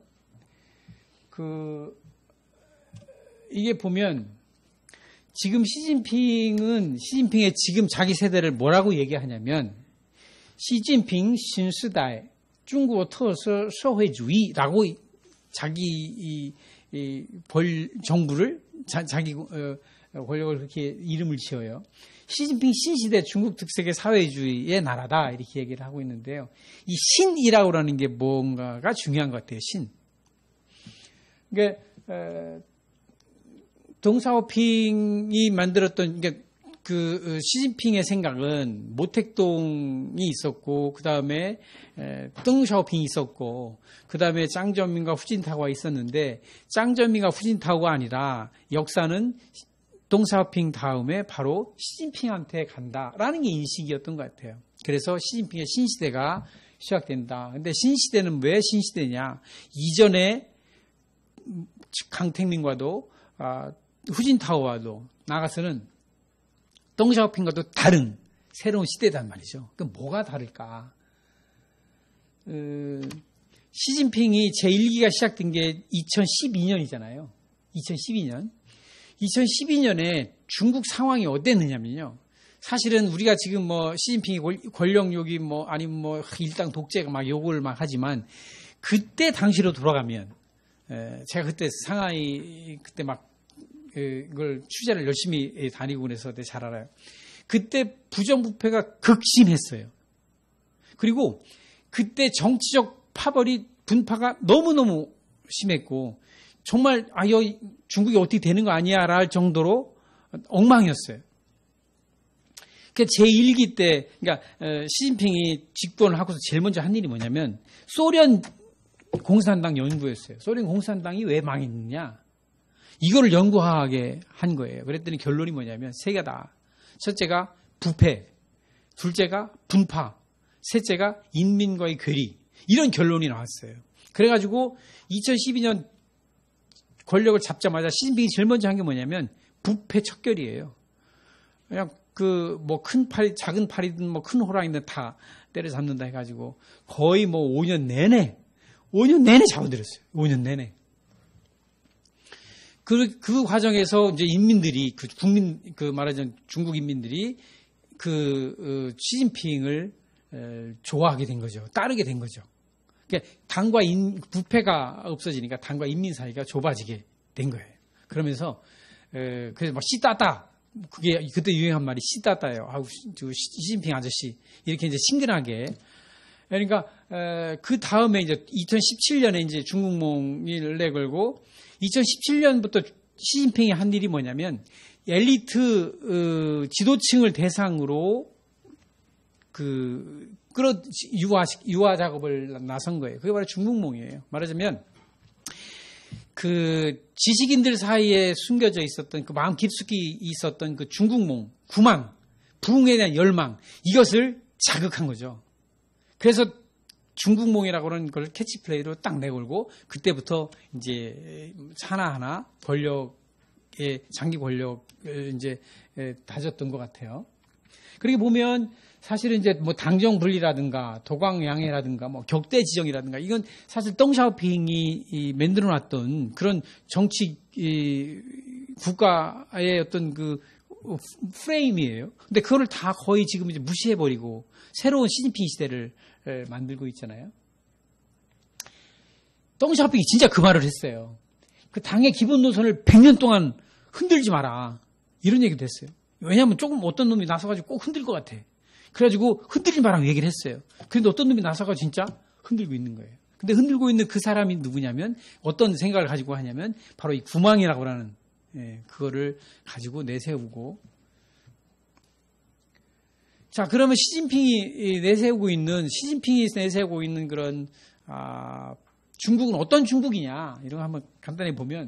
그, 이게 보면, 지금 시진핑은, 시진핑의 지금 자기 세대를 뭐라고 얘기하냐면, 시진핑 신시대 중국 특수社会主义라고 자기 이, 이 벌 정부를 자, 자기 어, 권력을 그렇게 이름을 지어요. 시진핑 신시대 중국 특색의 사회주의의 나라다 이렇게 얘기를 하고 있는데요. 이 신이라고 하는 게 뭔가가 중요한 것 같아요. 신. 그러니까 어, 덩샤오핑이 만들었던 그러니까 그 시진핑의 생각은 모택동이 있었고 그 다음에 덩샤오핑이 있었고 그 다음에 짱저민과 후진타오가 있었는데 짱저민과 후진타오가 아니라 역사는 덩샤오핑 다음에 바로 시진핑한테 간다라는 게 인식이었던 것 같아요. 그래서 시진핑의 신시대가 시작된다. 근데 신시대는 왜 신시대냐? 이전에 강택민과도 후진타오와도 나가서는 덩샤오핑과도 다른 새로운 시대단 말이죠. 그럼 뭐가 다를까? 어, 시진핑이 제일 기가 시작된 게 이천십이 년이잖아요. 이천십이 년. 이천십이 년에 중국 상황이 어땠느냐면요. 사실은 우리가 지금 뭐 시진핑이 권력욕이 뭐 아니면 뭐 일당 독재가 막 욕을 막 하지만 그때 당시로 돌아가면 에, 제가 그때 상하이 그때 막 그걸 취재를 열심히 다니고 그래서 잘 알아요. 그때 부정부패가 극심했어요. 그리고 그때 정치적 파벌이 분파가 너무너무 심했고 정말 아, 여 중국이 어떻게 되는 거 아니야 랄 정도로 엉망이었어요. 그 제일 기 때 그러니까 시진핑이 집권을 하고서 제일 먼저 한 일이 뭐냐면 소련 공산당 연구였어요. 소련 공산당이 왜 망했느냐 이거를 연구하게 한 거예요. 그랬더니 결론이 뭐냐면 세 개다. 첫째가 부패, 둘째가 분파, 셋째가 인민과의 괴리 이런 결론이 나왔어요. 그래가지고 이천십이 년 권력을 잡자마자 시진핑이 제일 먼저 한 게 뭐냐면 부패 척결이에요. 그냥 그 뭐 큰 팔이 작은 팔이든 뭐 큰 호랑이든 다 때려잡는다 해가지고 거의 뭐 오 년 내내 오 년 내내 잡아들였어요. 오 년 내내. 그, 그 과정에서 이제 인민들이 그 국민 그 말하자면 중국 인민들이 그 어, 시진핑을 에, 좋아하게 된 거죠. 따르게 된 거죠. 그러니까 당과 인, 부패가 없어지니까 당과 인민 사이가 좁아지게 된 거예요. 그러면서 에, 그래서 막 씨따따 그게 그때 유행한 말이 씨따따예요. 아우 시진핑 아저씨 이렇게 이제 친근하게. 그러니까 에, 그 다음에 이제 이천십칠 년에 이제 중국몽이 내걸고 이천십칠 년부터 시진핑이 한 일이 뭐냐면 엘리트 어, 지도층을 대상으로 그 끌어 유화 유화 작업을 나선 거예요. 그게 바로 중국몽이에요. 말하자면 그 지식인들 사이에 숨겨져 있었던 그 마음 깊숙이 있었던 그 중국몽, 구망, 부흥에 대한 열망 이것을 자극한 거죠. 그래서 중국몽이라고 하는 걸 캐치플레이로 딱 내걸고 그때부터 이제 하나하나 권력의 장기 권력을 이제 다졌던 것 같아요. 그렇게 보면 사실은 이제 뭐 당정 분리라든가 도광양해라든가 뭐 격대 지정이라든가 이건 사실 덩샤오핑이 만들어 놨던 그런 정치 국가의 어떤 그 프레임이에요. 근데 그거를 다 거의 지금 이제 무시해 버리고 새로운 시진핑 시대를 만들고 있잖아요. 덩샤오핑이 진짜 그 말을 했어요. 그 당의 기본 노선을 백 년 동안 흔들지 마라. 이런 얘기도 했어요. 왜냐하면 조금 어떤 놈이 나서가지고 꼭 흔들 것 같아. 그래가지고 흔들지 마라고 얘기를 했어요. 그런데 어떤 놈이 나서가지고 진짜 흔들고 있는 거예요. 근데 흔들고 있는 그 사람이 누구냐면 어떤 생각을 가지고 하냐면 바로 이 구망이라고 하는 예, 그거를 가지고 내세우고 자 그러면 시진핑이 내세우고 있는 시진핑이 내세우고 있는 그런 아, 중국은 어떤 중국이냐 이런 거 한번 간단히 보면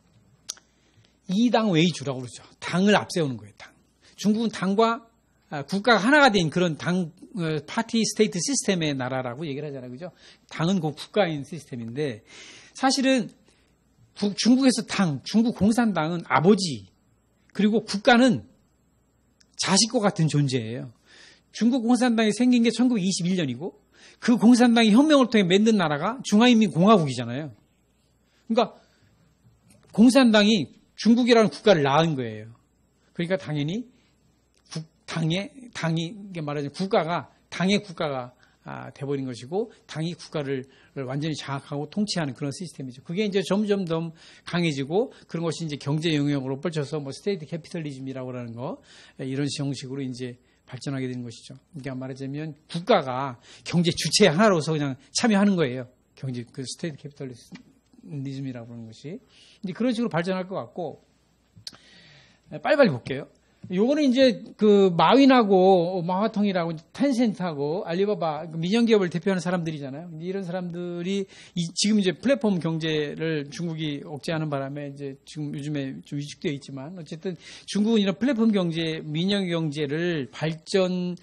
이당 웨이주라고 그러죠. 당을 앞세우는 거예요. 당. 중국은 당과 아, 국가가 하나가 된 그런 당 어, 파티 스테이트 시스템의 나라라고 얘기를 하잖아요. 그죠? 당은 그 국가인 시스템인데 사실은 구, 중국에서 당, 중국 공산당은 아버지 그리고 국가는 자식과 같은 존재예요. 중국 공산당이 생긴 게 천구백이십일 년이고 그 공산당이 혁명을 통해 만든 나라가 중화인민공화국이잖아요. 그러니까 공산당이 중국이라는 국가를 낳은 거예요. 그러니까 당연히 국, 당의 당이 말하자면 국가가 당의 국가가 아, 돼버린 것이고 당이 국가를 완전히 장악하고 통치하는 그런 시스템이죠. 그게 이제 점점 더 강해지고 그런 것이 이제 경제 영역으로 펼쳐서 뭐 스테이트 캐피털리즘이라고 하는 거 이런 형식으로 이제 발전하게 되는 것이죠. 그러니까 말하자면 국가가 경제 주체 하나로서 그냥 참여하는 거예요. 경제 그 스테이트 캐피털리즘이라고 하는 것이 이제 그런 식으로 발전할 것 같고 빨리빨리 볼게요. 요거는 이제 그 마윈하고 마화통이라고 텐센트하고 알리바바 민영기업을 대표하는 사람들이잖아요. 이런 사람들이 이 지금 이제 플랫폼 경제를 중국이 억제하는 바람에 이제 지금 요즘에 좀 위축되어 있지만 어쨌든 중국은 이런 플랫폼 경제, 민영 경제를 발전을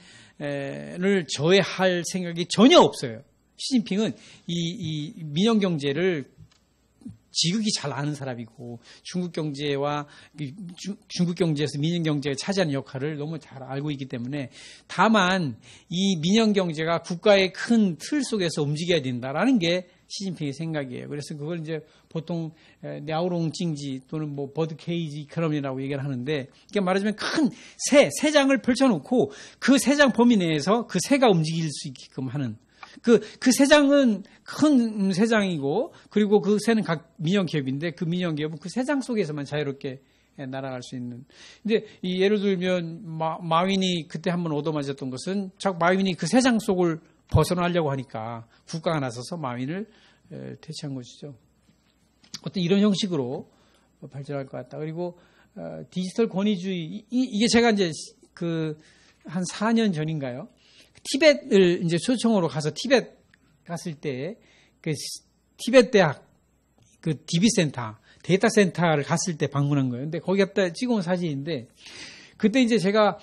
저해할 생각이 전혀 없어요. 시진핑은 이, 이 민영 경제를 지극히 잘 아는 사람이고 중국 경제와 중국 경제에서 민영 경제가 차지하는 역할을 너무 잘 알고 있기 때문에 다만 이 민영 경제가 국가의 큰 틀 속에서 움직여야 된다라는 게 시진핑의 생각이에요. 그래서 그걸 이제 보통 냐오롱 찡지 또는 뭐 버드 케이지 이코노미라고 얘기를 하는데 그러니까 말하자면 큰 새, 새장을 펼쳐놓고 그 새장 범위 내에서 그 새가 움직일 수 있게끔 하는 그, 그 새장은 큰 새장이고, 그리고 그 새는 각 민영 기업인데, 그 민영 기업은 그 새장 속에서만 자유롭게 날아갈 수 있는. 근데 이 예를 들면 마, 마윈이 그때 한번 얻어맞았던 것은 자꾸 마윈이 그 세상 속을 벗어나려고 하니까 국가가 나서서 마윈을 에, 퇴치한 것이죠. 어떤 이런 형식으로 발전할 것 같다. 그리고 어, 디지털 권위주의 이, 이게 제가 이제 그 한 사 년 전인가요? 티벳을 이제 초청으로 가서 티벳 갔을 때 그 티벳 대학 그 디비 센터 데이터 센터를 갔을 때 방문한 거예요. 근데 거기 갔다 찍어온 사진인데 그때 이제 제가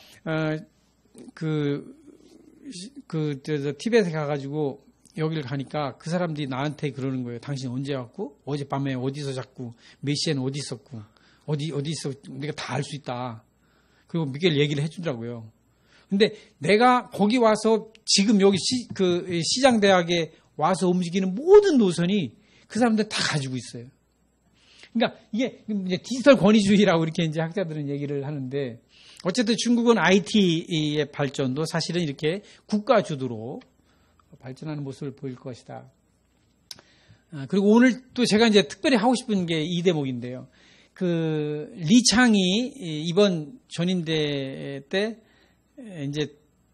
어그 그 저 티벳에 가가지고 여기를 가니까 그 사람들이 나한테 그러는 거예요. 당신 언제 왔고 어젯밤에 어디서 잤고 몇 시에는 어디 있었고 어디 어디 있어 내가 다 알 수 있다. 그리고 미겔 얘기를 해주더라고요. 근데 내가 거기 와서 지금 여기 시, 그 시장 대학에 와서 움직이는 모든 노선이 그 사람들 다 가지고 있어요. 그러니까 이게 이제 디지털 권위주의라고 이렇게 이제 학자들은 얘기를 하는데 어쨌든 중국은 아이티의 발전도 사실은 이렇게 국가 주도로 발전하는 모습을 보일 것이다. 아, 그리고 오늘 또 제가 이제 특별히 하고 싶은 게 이 대목인데요. 그 리창이 이번 전인대 때 이제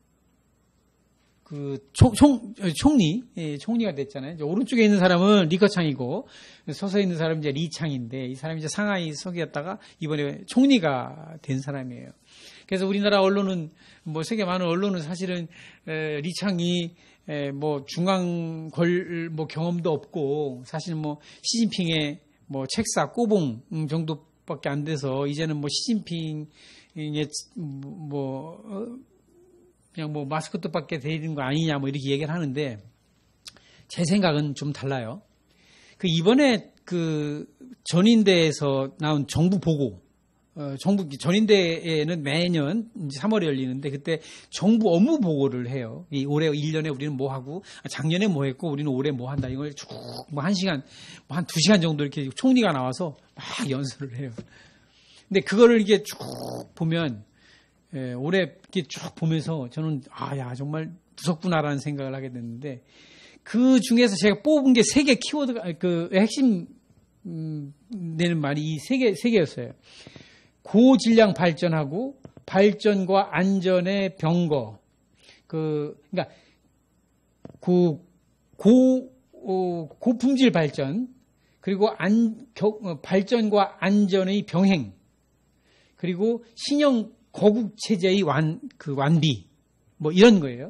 그 총, 총, 총리, 예, 총리가 됐잖아요. 이제 오른쪽에 있는 사람은 리커창이고 서서 있는 사람은 이제 리창인데 이 사람이 이제 상하이 서기였다가 이번에 총리가 된 사람이에요. 그래서 우리나라 언론은 뭐 세계 많은 언론은 사실은 에, 리창이 에, 뭐 중앙 걸 뭐 경험도 없고 사실 뭐 시진핑의 뭐 책사 꼬봉 정도밖에 안 돼서 이제는 뭐 시진핑의 뭐 어, 그냥 뭐 마스코트밖에 되는 거 아니냐 뭐 이렇게 얘기를 하는데 제 생각은 좀 달라요. 그 이번에 그 전인대에서 나온 정부 보고, 어, 정부 전인대에는 매년 이제 삼월에 열리는데 그때 정부 업무 보고를 해요. 이 올해 일 년에 우리는 뭐 하고 작년에 뭐 했고 우리는 올해 뭐 한다 이걸 쭉 뭐 한 시간, 뭐 한 두 시간 정도 이렇게 총리가 나와서 막 연설을 해요. 근데 그거를 이게 쭉 보면 예, 올해 이렇게 쭉 보면서 저는 아, 야 정말 무섭구나라는 생각을 하게 됐는데 그 중에서 제가 뽑은 게 세 개 키워드가 그 핵심 음, 내는 말이 이 세 개 세 개였어요. 고질량 발전하고 발전과 안전의 병거. 그 그러니까 고, 고 어, 고품질 발전 그리고 안 겨, 어, 발전과 안전의 병행 그리고 신형 거국 체제의 완, 그 완비, 뭐 이런 거예요.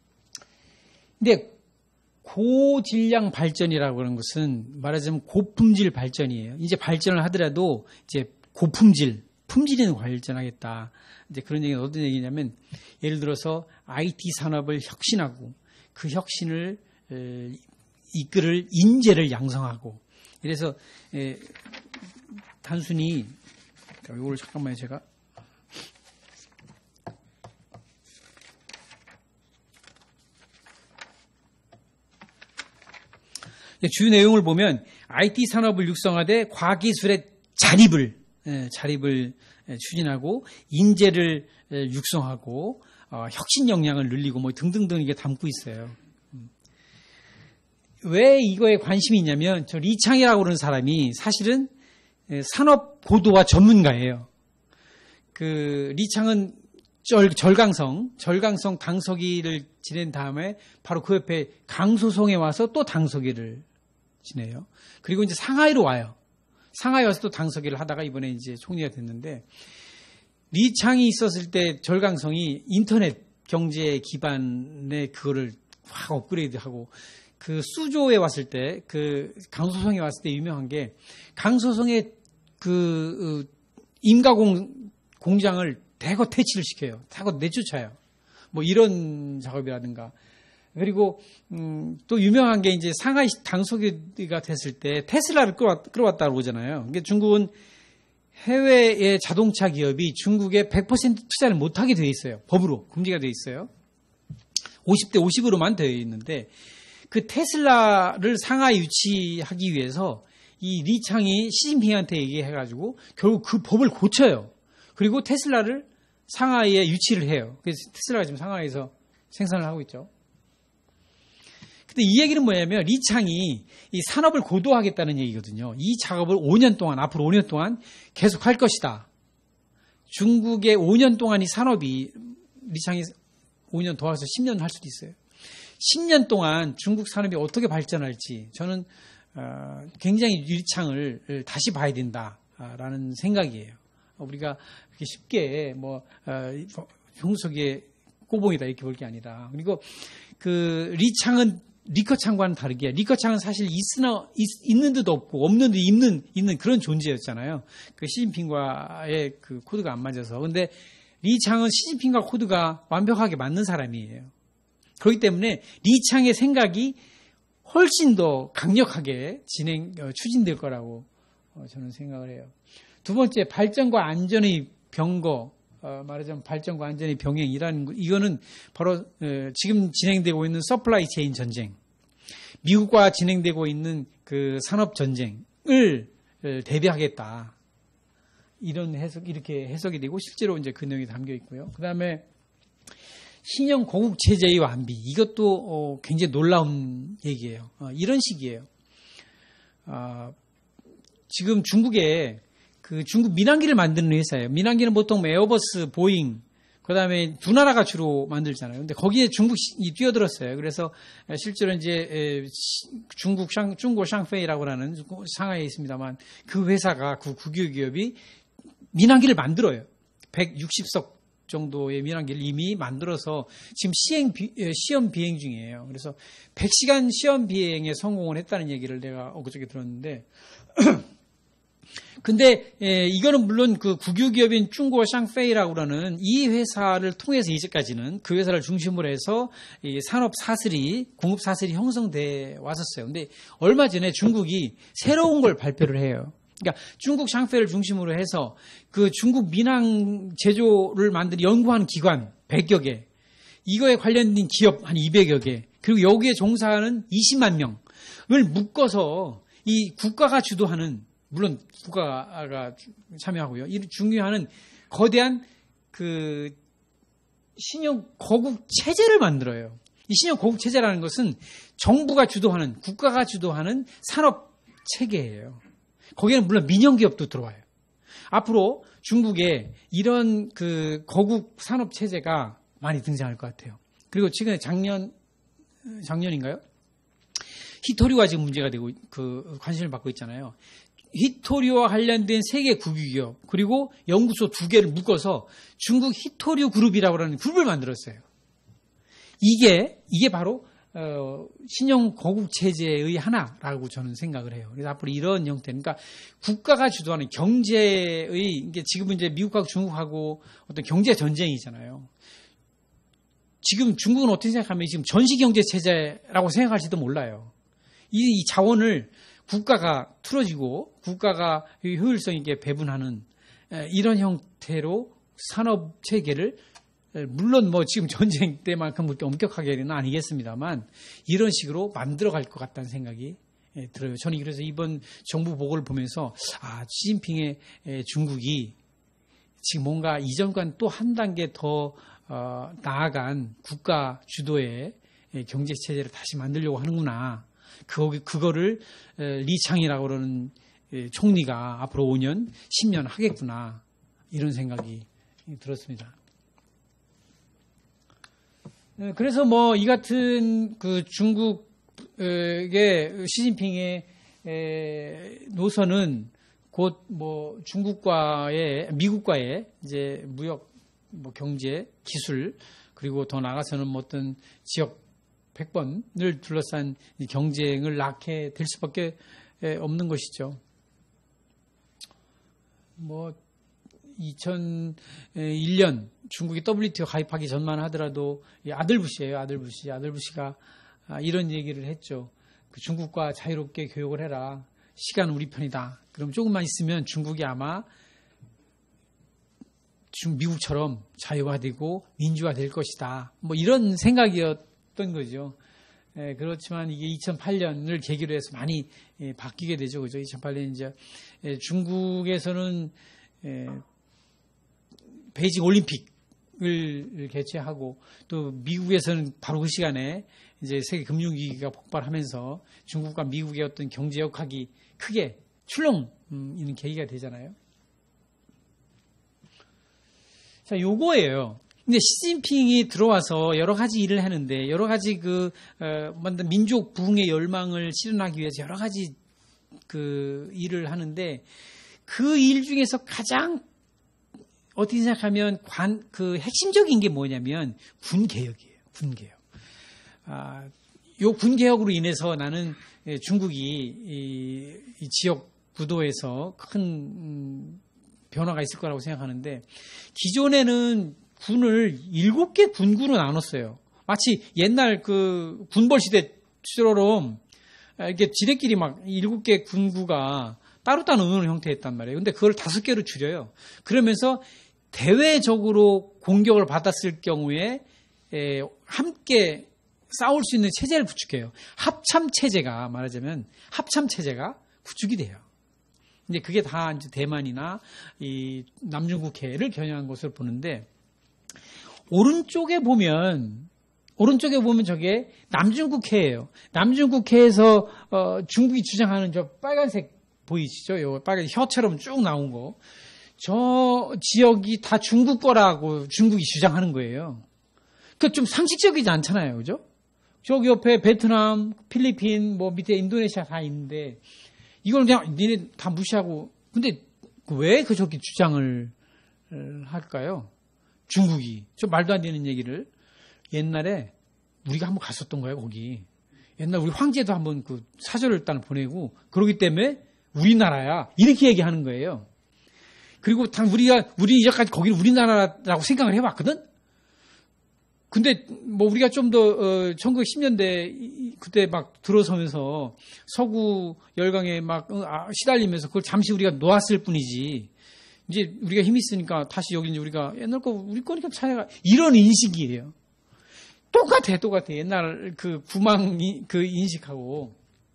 근데 고질량 발전이라고 하는 것은 말하자면 고품질 발전이에요. 이제 발전을 하더라도 이제 고품질, 품질 있는 발전하겠다. 이제 그런 얘기는 어떤 얘기냐면 예를 들어서 아이티 산업을 혁신하고 그 혁신을 에, 이끌을 인재를 양성하고 그래서 에, 단순히 이걸 잠깐만요 제가 주요 내용을 보면 아이티 산업을 육성하되 과기술의 자립을 자립을 추진하고 인재를 육성하고 혁신 역량을 늘리고 뭐 등등등 이게 담고 있어요. 왜 이거에 관심이 있냐면 저 리창이라고 그러는 사람이 사실은 산업 고도화 전문가예요. 그 리창은 절, 절강성, 절강성 당서기를 지낸 다음에 바로 그 옆에 강소성에 와서 또 당서기를 지내요. 그리고 이제 상하이로 와요. 상하이 와서 또 당서기를 하다가 이번에 이제 총리가 됐는데 리창이 있었을 때 절강성이 인터넷 경제 기반의 그거를 확 업그레이드하고 그 수조에 왔을 때 그 강소성에 왔을 때 유명한 게 강소성의 그 임가공 공장을 대거 퇴치를 시켜요. 대거 내쫓아요. 뭐 이런 작업이라든가. 그리고 음, 또 유명한 게 이제 상하이 당서기가 됐을 때 테슬라를 끌어왔, 끌어왔다고 그러잖아요. 그러니까 중국은 해외의 자동차 기업이 중국에 백 퍼센트 투자를 못하게 돼 있어요. 법으로 금지가 돼 있어요. 오십 대 오십으로만 되어 있는데 그 테슬라를 상하이 유치하기 위해서 이 리창이 시진핑한테 얘기해가지고 결국 그 법을 고쳐요. 그리고 테슬라를 상하이에 유치를 해요. 그래서 테슬라가 지금 상하이에서 생산을 하고 있죠. 근데 이 얘기는 뭐냐면 리창이 이 산업을 고도화하겠다는 얘기거든요. 이 작업을 오 년 동안, 앞으로 오 년 동안 계속 할 것이다. 중국의 오 년 동안 이 산업이 리창이 오 년 더 와서 십 년 할 수도 있어요. 십 년 동안 중국 산업이 어떻게 발전할지 저는 굉장히 리창을 다시 봐야 된다라는 생각이에요. 우리가 그렇게 쉽게 뭐 종속의 꼬봉이다 이렇게 볼 게 아니라, 그리고 그 리창은 리커창과는 다르게 리커창은 사실 있으나 있, 있는 듯 없고 없는 듯 있는 있는 그런 존재였잖아요. 그 시진핑과의 그 코드가 안 맞아서. 근데 리창은 시진핑과 코드가 완벽하게 맞는 사람이에요. 그렇기 때문에 리창의 생각이 훨씬 더 강력하게 진행 추진될 거라고 저는 생각을 해요. 두 번째, 발전과 안전의 병거, 어, 말하자면 발전과 안전의 병행이라는 거, 이거는 바로 어, 지금 진행되고 있는 서플라이 체인 전쟁, 미국과 진행되고 있는 그 산업 전쟁을 어, 대비하겠다. 이런 해석, 이렇게 해석이 되고 실제로 이제 그 내용이 담겨 있고요. 그 다음에 신형 고국 체제의 완비, 이것도 어, 굉장히 놀라운 얘기예요. 어, 이런 식이에요. 어, 지금 중국에 그 중국 민항기를 만드는 회사예요. 민항기는 보통 에어버스, 보잉, 그 다음에 두 나라가 주로 만들잖아요. 근데 거기에 중국이 뛰어들었어요. 그래서 실제로 이제 중국 샹, 중국 샹페이라고 하는 상하이에 있습니다만 그 회사가 그 국유 기업이 민항기를 만들어요. 백육십 석 정도의 민항기를 이미 만들어서 지금 시행, 비, 시험 비행 중이에요. 그래서 백 시간 시험 비행에 성공을 했다는 얘기를 내가 엊그저께 들었는데, 근데 예, 이거는 물론 그 국유 기업인 중국 샹페이라고 하는 이 회사를 통해서 이제까지는 그 회사를 중심으로 해서 이 산업 사슬이, 공급 사슬이 형성돼 왔었어요. 근데 얼마 전에 중국이 새로운 걸 발표를 해요. 그러니까 중국 샹페이를 중심으로 해서 그 중국 민항 제조를 만든 연구하는 기관 백여 개, 이거에 관련된 기업 한 이백여 개, 그리고 여기에 종사하는 이십만 명을 묶어서 이 국가가 주도하는, 물론 국가가 참여하고요, 이 중요한 거대한 그 신형 거국 체제를 만들어요. 이 신형 거국 체제라는 것은 정부가 주도하는, 국가가 주도하는 산업 체계예요. 거기에는 물론 민영 기업도 들어와요. 앞으로 중국에 이런 그 거국 산업 체제가 많이 등장할 것 같아요. 그리고 지금 작년 작년인가요? 히토리오가 지금 문제가 되고 그 관심을 받고 있잖아요. 히토리오와 관련된 세계 국유기업 그리고 연구소 두 개를 묶어서 중국 히토리오 그룹이라고 하는 그룹을 만들었어요. 이게 이게 바로 어, 신형 거국 체제의 하나라고 저는 생각을 해요. 그래서 앞으로 이런 형태, 그러니까 국가가 주도하는 경제의, 이게 지금은 이제 미국하고 중국하고 어떤 경제 전쟁이잖아요. 지금 중국은 어떻게 생각하면 지금 전시 경제 체제라고 생각할지도 몰라요. 이, 이 자원을 국가가 틀어지고 국가가 효율성 있게 배분하는 이런 형태로 산업 체계를, 물론 뭐 지금 전쟁 때만큼 그렇게 엄격하게는 아니겠습니다만 이런 식으로 만들어갈 것 같다는 생각이 들어요. 저는 그래서 이번 정부 보고를 보면서 아, 시진핑의 중국이 지금 뭔가 이전과는 또 한 단계 더 어, 나아간 국가 주도의 경제 체제를 다시 만들려고 하는구나. 그 그거를 리창이라고 그러는 총리가 앞으로 오 년, 십 년 하겠구나. 이런 생각이 들었습니다. 그래서 뭐 이 같은 그 중국의 시진핑의 노선은 곧 뭐 중국과의, 미국과의 이제 무역, 뭐 경제, 기술, 그리고 더 나아가서는 뭐 어떤 지역 백번을 둘러싼 경쟁을 낳게 될 수밖에 없는 것이죠. 뭐 이천일 년 중국이 더블유티오 가입하기 전만 하더라도 아들 부시예요. 아들 부시. 아들 부시가 이런 얘기를 했죠. 그 중국과 자유롭게 교역을 해라. 시간 우리 편이다. 그럼 조금만 있으면 중국이 아마 미국처럼 자유화되고 민주화될 것이다. 뭐 이런 생각이었던 거죠. 예, 그렇지만 이게 이천팔 년을 계기로 해서 많이 예, 바뀌게 되죠. 그죠? 이천팔 년 이제 예, 중국에서는 예, 베이징 올림픽을 개최하고 또 미국에서는 바로 그 시간에 이제 세계 금융위기가 폭발하면서 중국과 미국의 어떤 경제 역학이 크게 출렁이는 계기가 되잖아요. 자, 요거예요. 근데 시진핑이 들어와서 여러 가지 일을 하는데 여러 가지 그 어, 민족 부흥의 열망을 실현하기 위해서 여러 가지 그 일을 하는데 그 일 중에서 가장 어떻게 생각하면 관, 그 핵심적인 게 뭐냐면 군 개혁이에요. 군 개혁. 아, 요 군 개혁으로 인해서 나는 중국이 이, 이 지역 구도에서 큰 음, 변화가 있을 거라고 생각하는데 기존에는 군을 일곱 개 군구로 나눴어요. 마치 옛날 그 군벌 시대처럼 이렇게 지네끼리 막 일곱 개 군구가 따로따로 노는 형태였단 말이에요. 근데 그걸 다섯 개로 줄여요. 그러면서 대외적으로 공격을 받았을 경우에 함께 싸울 수 있는 체제를 구축해요. 합참 체제가 말하자면 합참 체제가 구축이 돼요. 근데 그게 다 이제 대만이나 이 남중국해를 겨냥한 것을 보는데 오른쪽에 보면 오른쪽에 보면 저게 남중국해예요. 남중국해에서 어, 중국이 주장하는 저 빨간색 보이시죠? 요 빨간 혀처럼 쭉 나온 거. 저 지역이 다 중국 거라고 중국이 주장하는 거예요. 그 좀 상식적이지 않잖아요, 그죠? 저기 옆에 베트남, 필리핀, 뭐 밑에 인도네시아 다 있는데 이걸 그냥 니네 다 무시하고 근데 왜 그 저기 주장을 할까요? 중국이 저 말도 안 되는 얘기를 옛날에 우리가 한번 갔었던 거예요, 거기. 옛날 우리 황제도 한번 그 사절을 일단 보내고 그러기 때문에 우리나라야 이렇게 얘기하는 거예요. 그리고 당 우리가 우리 이제까지 거기를 우리나라라고 생각을 해봤거든. 근데 뭐 우리가 좀 더 어, 천구백십 년대 그때 막 들어서면서 서구 열강에 막 어, 아, 시달리면서 그걸 잠시 우리가 놓았을 뿐이지. 이제 우리가 힘이 있으니까 다시 여기 이제 우리가 옛날 거 우리 거니까 찾아가 이런 인식이에요. 똑같아, 똑같아. 옛날 그 구망 그 인식하고.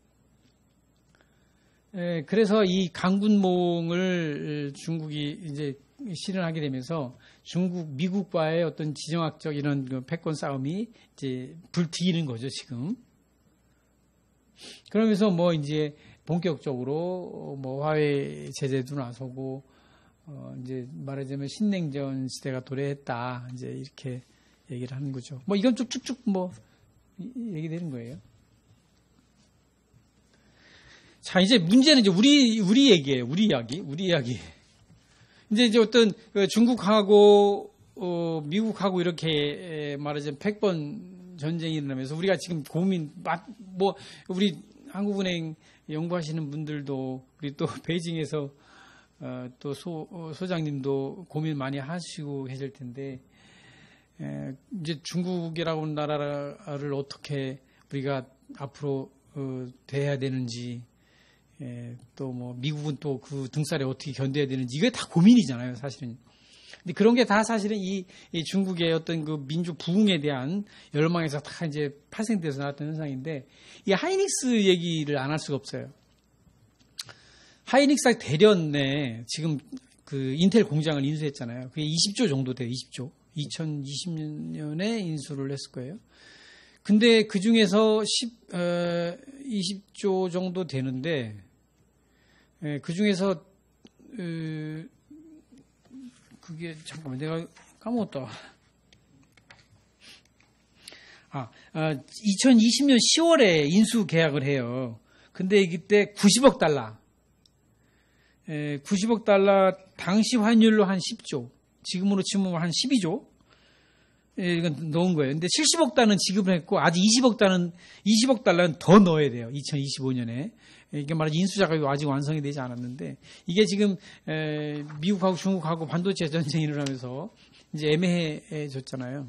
에, 그래서 이 강군몽을 중국이 이제 실현하게 되면서 중국, 미국과의 어떤 지정학적 이런 그 패권 싸움이 이제 불튀기는 거죠, 지금. 그러면서 뭐 이제 본격적으로 뭐 화해 제재도 나서고, 어, 이제 말하자면 신냉전 시대가 도래했다. 이제 이렇게 얘기를 하는 거죠. 뭐 이건 쭉쭉쭉 뭐 얘기되는 거예요. 자, 이제 문제는 이제 우리, 우리 얘기예요. 우리 이야기. 우리 이야기. 이제 이제 어떤 중국하고, 어, 미국하고 이렇게 말하자면 패권 전쟁이 일어나면서 우리가 지금 고민, 뭐, 우리 한국은행 연구하시는 분들도 우리 또 베이징에서 어, 또 소, 소장님도 고민 많이 하시고 계실 텐데, 에, 이제 중국이라고 하는 나라를 어떻게 우리가 앞으로 어, 대해야 되는지, 또 뭐 미국은 또 그 등살에 어떻게 견뎌야 되는지 이게 다 고민이잖아요, 사실은. 근데 그런 게 다 사실은 이, 이 중국의 어떤 그 민족 부흥에 대한 열망에서 다 이제 파생돼서 나왔던 현상인데 이 하이닉스 얘기를 안 할 수가 없어요. 하이닉스 대련에 지금 그 인텔 공장을 인수했잖아요. 그게 이십 조 정도 돼요, 이십 조. 이천이십 년에 인수를 했을 거예요. 근데 그 중에서 십, 어, 이십 조 정도 되는데, 예, 그 중에서, 어, 그게, 잠깐만, 내가 까먹었다. 아, 아, 이천이십 년 시월에 인수 계약을 해요. 근데 이때 구십억 달러. 예, 구십억 달러, 당시 환율로 한 십 조. 지금으로 치면 한 십이 조. 예, 이건 넣은 거예요. 근데 칠십억 달러는 지급을 했고, 아직 이십억 달러는, 이십억 달러는 더 넣어야 돼요. 이천이십오 년에. 이게 말하자면 인수자가 아직 완성이 되지 않았는데, 이게 지금, 에, 미국하고 중국하고 반도체 전쟁이 일어나면서 이제 애매해졌잖아요.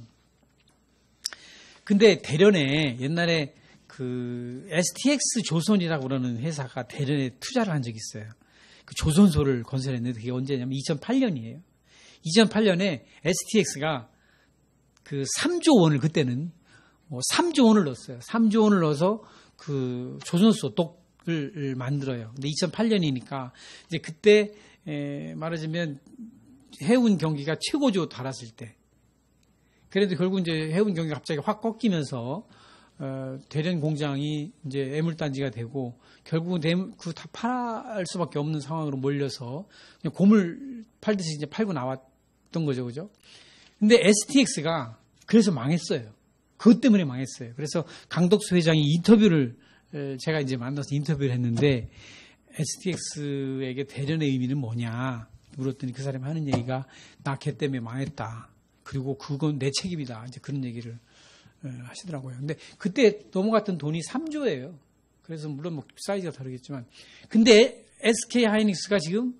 근데 대련에 옛날에 그 에스티엑스 조선이라고 그러는 회사가 대련에 투자를 한 적이 있어요. 그 조선소를 건설했는데 그게 언제냐면 이천팔 년이에요. 이천팔 년에 에스티엑스가 그 삼조 원을 그때는 뭐 삼조 원을 넣었어요. 삼조 원을 넣어서 그 조선소 독을 만들어요. 근데 이천팔 년이니까 이제 그때 에 말하자면 해운 경기가 최고조 달았을 때. 그래도 결국 이제 해운 경기가 갑자기 확 꺾이면서 어, 대련 공장이 이제 애물단지가 되고 결국은 그 다 팔을 수밖에 없는 상황으로 몰려서 그냥 고물 팔듯이 이제 팔고 나왔. 갔던 거죠, 그죠? 근데 에스티엑스가 그래서 망했어요. 그것 때문에 망했어요. 그래서 강덕수 회장이 인터뷰를 제가 이제 만나서 인터뷰를 했는데 에스티엑스에게 대련의 의미는 뭐냐 물었더니 그 사람이 하는 얘기가 나 걔 때문에 망했다. 그리고 그건 내 책임이다. 이제 그런 얘기를 하시더라고요. 근데 그때 넘어갔던 돈이 삼조예요. 그래서 물론 뭐 사이즈가 다르겠지만 근데 에스케이 하이닉스가 지금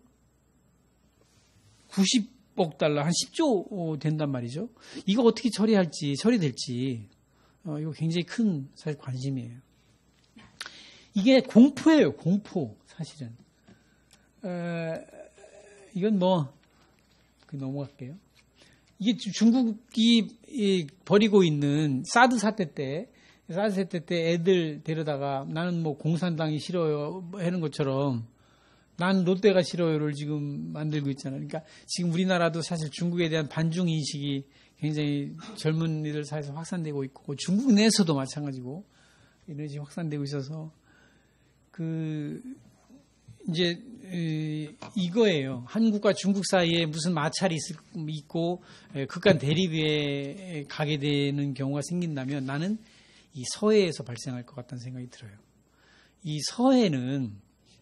구십억 달러 한 십조 된단 말이죠. 이거 어떻게 처리할지 처리될지 어, 이거 굉장히 큰 사실 관심이에요. 이게 공포예요. 공포 사실은. 어, 이건 뭐 넘어갈게요. 이게 중국이 벌이고 있는 사드 사태 때 사드 사태 때 애들 데려다가 나는 뭐 공산당이 싫어요 하는 것처럼 난 롯데가 싫어요를 지금 만들고 있잖아요. 그러니까 지금 우리나라도 사실 중국에 대한 반중 인식이 굉장히 젊은이들 사이에서 확산되고 있고 중국 내에서도 마찬가지고 이런 식이 확산되고 있어서 그 이제 이거예요. 한국과 중국 사이에 무슨 마찰이 있고 극한 대립에 가게 되는 경우가 생긴다면 나는 이 서해에서 발생할 것 같다는 생각이 들어요. 이 서해는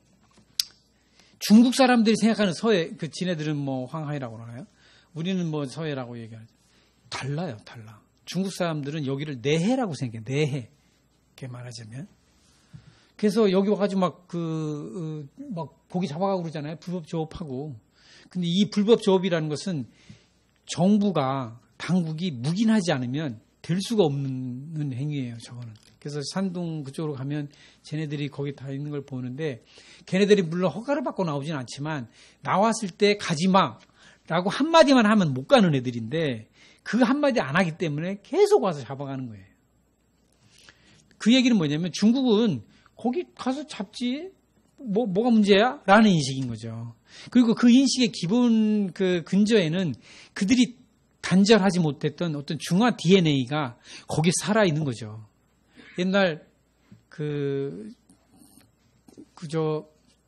중국 사람들이 생각하는 서해, 그 지네들은 뭐 황하이라고 하나요? 우리는 뭐 서해라고 얘기하죠. 달라요, 달라. 중국 사람들은 여기를 내해라고 생각해요. 내해. 이렇게 말하자면. 그래서 여기 와가지고 막 그, 막 고기 잡아가고 그러잖아요. 불법 조업하고. 근데 이 불법 조업이라는 것은 정부가, 당국이 묵인하지 않으면 될 수가 없는 행위예요, 저거는. 그래서 산동 그쪽으로 가면 쟤네들이 거기 다 있는 걸 보는데 걔네들이 물론 허가를 받고 나오진 않지만 나왔을 때 가지 마라고 한마디만 하면 못 가는 애들인데 그 한마디 안 하기 때문에 계속 와서 잡아가는 거예요. 그 얘기는 뭐냐면 중국은 거기 가서 잡지 뭐 뭐가 문제야? 라는 인식인 거죠. 그리고 그 인식의 기본 그 근저에는 그들이 단절하지 못했던 어떤 중화 디엔에이가 거기 살아 있는 거죠. 옛날 그 그저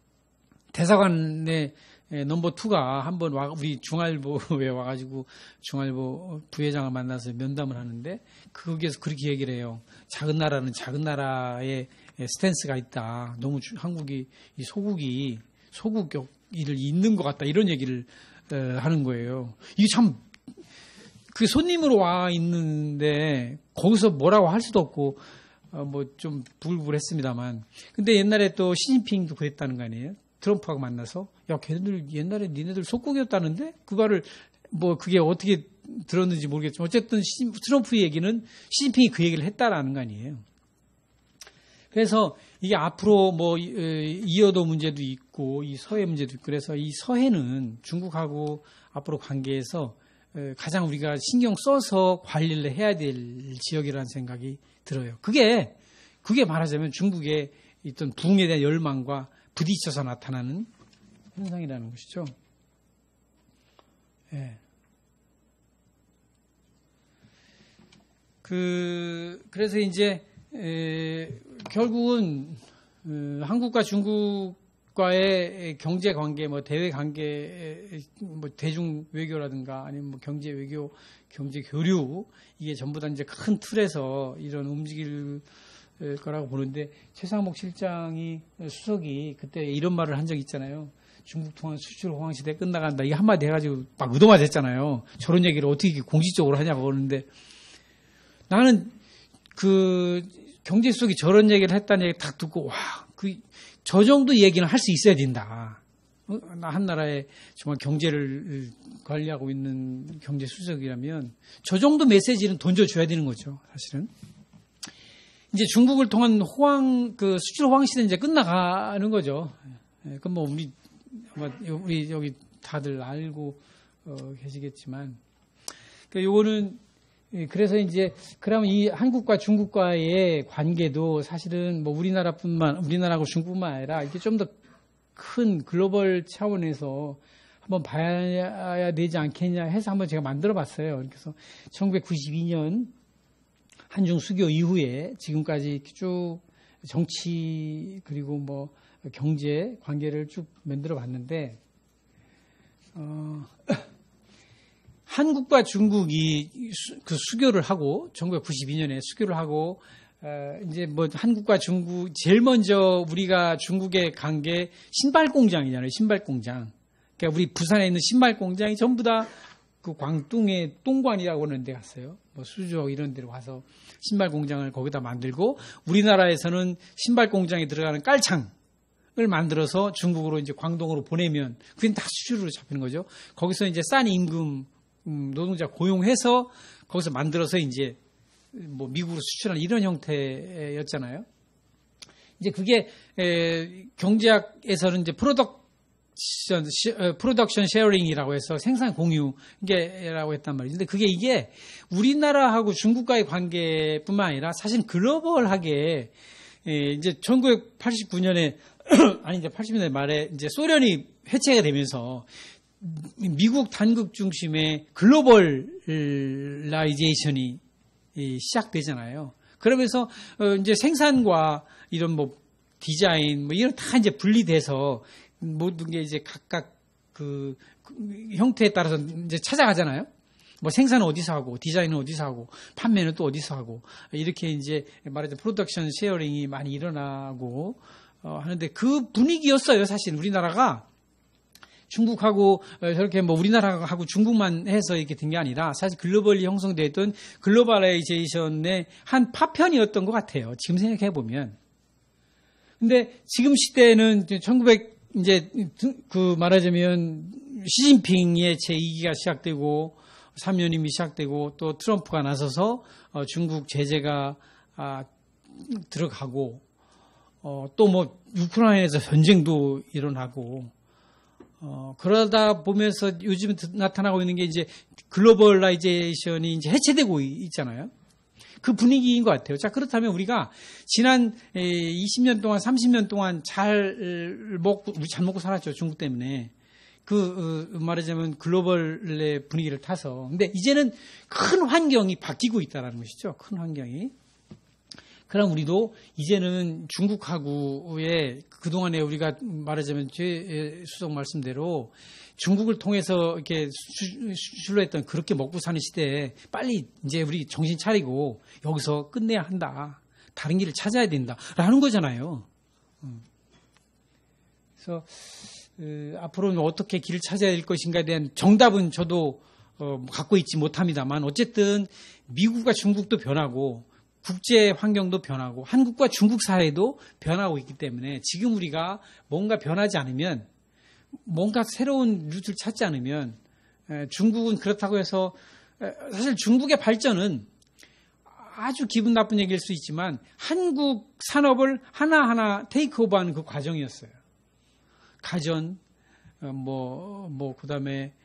대사관의 넘버 투가 한번 와 우리 중알보에 와가지고 중알보 부회장을 만나서 면담을 하는데 거기에서 그렇게 얘기를 해요. 작은 나라는 작은 나라의 스탠스가 있다. 너무 주, 한국이 이 소국이 소국 일을 잇는 것 같다. 이런 얘기를 에, 하는 거예요. 이게 참 그 손님으로 와 있는데 거기서 뭐라고 할 수도 없고 어, 뭐 좀 부글부글했습니다만. 근데 옛날에 또 시진핑도 그랬다는 거 아니에요? 트럼프하고 만나서 야 걔네들 옛날에 니네들 속국이었다는데 그 말을 뭐 그게 어떻게 들었는지 모르겠지만 어쨌든 시, 트럼프 얘기는 시진핑이 그 얘기를 했다라는 거 아니에요? 그래서 이게 앞으로 뭐 이어도 문제도 있고 이 서해 문제도 있고 그래서 이 서해는 중국하고 앞으로 관계에서 가장 우리가 신경 써서 관리를 해야 될 지역이라는 생각이 들어요. 그게 그게 말하자면 중국의 있던 부흥에 대한 열망과 부딪혀서 나타나는 현상이라는 것이죠. 예. 그 그래서 이제 에, 결국은 어, 한국과 중국과의 경제 관계, 뭐 대외 관계, 뭐 대중 외교라든가 아니면 뭐 경제 외교, 경제 교류 이게 전부 다 이제 큰 틀에서 이런 움직일 거라고 보는데 최상목 실장이 수석이 그때 이런 말을 한 적이 있잖아요. 중국 통한 수출 호황 시대 끝나간다. 이게 한마디 해가지고 막 의도맞았잖아요. 저런 얘기를 어떻게 공식적으로 하냐고 그러는데 나는 그 경제 수석이 저런 얘기를 했다는 얘기 딱 듣고 와, 그 저 정도 얘기는 할 수 있어야 된다. 어? 나 한 나라의 정말 경제를 관리하고 있는 경제 수석이라면 저 정도 메시지는 던져줘야 되는 거죠. 사실은. 이제 중국을 통한 호황, 그 수출 호황 시대는 이제 끝나가는 거죠. 예, 그건 뭐 우리, 아마 우리 여기 다들 알고 어, 계시겠지만. 그 요거는, 예, 그래서 이제, 그러면 이 한국과 중국과의 관계도 사실은 뭐 우리나라뿐만, 우리나라하고 중국뿐만 아니라 이게 좀 더 큰 글로벌 차원에서 한번 봐야 되지 않겠냐 해서 한번 제가 만들어 봤어요. 그래서 천구백구십이 년 한중 수교 이후에 지금까지 쭉 정치 그리고 뭐 경제 관계를 쭉 만들어 봤는데 어, 한국과 중국이 수, 그 수교를 하고 천구백구십이 년에 수교를 하고 어, 이제 뭐 한국과 중국 제일 먼저 우리가 중국에 간 게 신발 공장이잖아요. 신발 공장. 그러니까 우리 부산에 있는 신발 공장이 전부 다 그 광둥의 똥관이라고 하는 데 갔어요. 뭐 수조 이런 데로 가서 신발 공장을 거기다 만들고 우리나라에서는 신발 공장에 들어가는 깔창을 만들어서 중국으로 이제 광동으로 보내면 그게 다 수주로 잡히는 거죠. 거기서 이제 싼 임금 노동자 고용해서 거기서 만들어서 이제 뭐 미국으로 수출하는 이런 형태였잖아요. 이제 그게 에, 경제학에서는 이제 프로덕션 프로덕션 쉐어링이라고 해서 생산 공유라고 했단 말이죠. 근데 그게 이게 우리나라하고 중국과의 관계뿐만 아니라 사실 글로벌하게 에, 이제 천구백팔십구 년에 아니 이제 팔십 년대 말에 이제 소련이 해체가 되면서 미국 단국 중심의 글로벌라이제이션이 시작되잖아요. 그러면서 이제 생산과 이런 뭐 디자인 뭐 이런 다 이제 분리돼서 모든 게 이제 각각 그 형태에 따라서 이제 찾아가잖아요. 뭐 생산은 어디서 하고 디자인은 어디서 하고 판매는 또 어디서 하고 이렇게 이제 말하자면 프로덕션 쉐어링이 많이 일어나고 어 하는데 그 분위기였어요. 사실 우리나라가 중국하고 저렇게 뭐 우리나라하고 중국만 해서 이렇게 된 게 아니라 사실 글로벌리 형성됐던 글로벌라이제이션의 한 파편이었던 것 같아요. 지금 생각해 보면. 근데 지금 시대에는 천구백 이제 그 말하자면 시진핑의 제이 기가 시작되고 삼 년임이 시작되고 또 트럼프가 나서서 중국 제재가 들어가고 또 뭐 우크라이나에서 전쟁도 일어나고 어, 그러다 보면서 요즘 나타나고 있는 게 이제 글로벌라이제이션이 이제 해체되고 있잖아요. 그 분위기인 것 같아요. 자, 그렇다면 우리가 지난 이십 년 동안, 삼십 년 동안 잘 먹고, 우리 잘 먹고 살았죠. 중국 때문에. 그, 어, 말하자면 글로벌의 분위기를 타서. 근데 이제는 큰 환경이 바뀌고 있다는 것이죠. 큰 환경이. 그럼 우리도 이제는 중국하고의 그동안에 우리가 말하자면 제 수석 말씀대로 중국을 통해서 이렇게 수출로 했던 그렇게 먹고 사는 시대에 빨리 이제 우리 정신 차리고 여기서 끝내야 한다. 다른 길을 찾아야 된다. 라는 거잖아요. 그래서 어, 앞으로는 어떻게 길을 찾아야 될 것인가에 대한 정답은 저도 어, 갖고 있지 못합니다만 어쨌든 미국과 중국도 변하고 국제 환경도 변하고 한국과 중국 사회도 변하고 있기 때문에 지금 우리가 뭔가 변하지 않으면 뭔가 새로운 루트를 찾지 않으면 중국은 그렇다고 해서 사실 중국의 발전은 아주 기분 나쁜 얘기일 수 있지만 한국 산업을 하나하나 테이크오버하는 그 과정이었어요. 가전, 뭐, 뭐, 그 다음에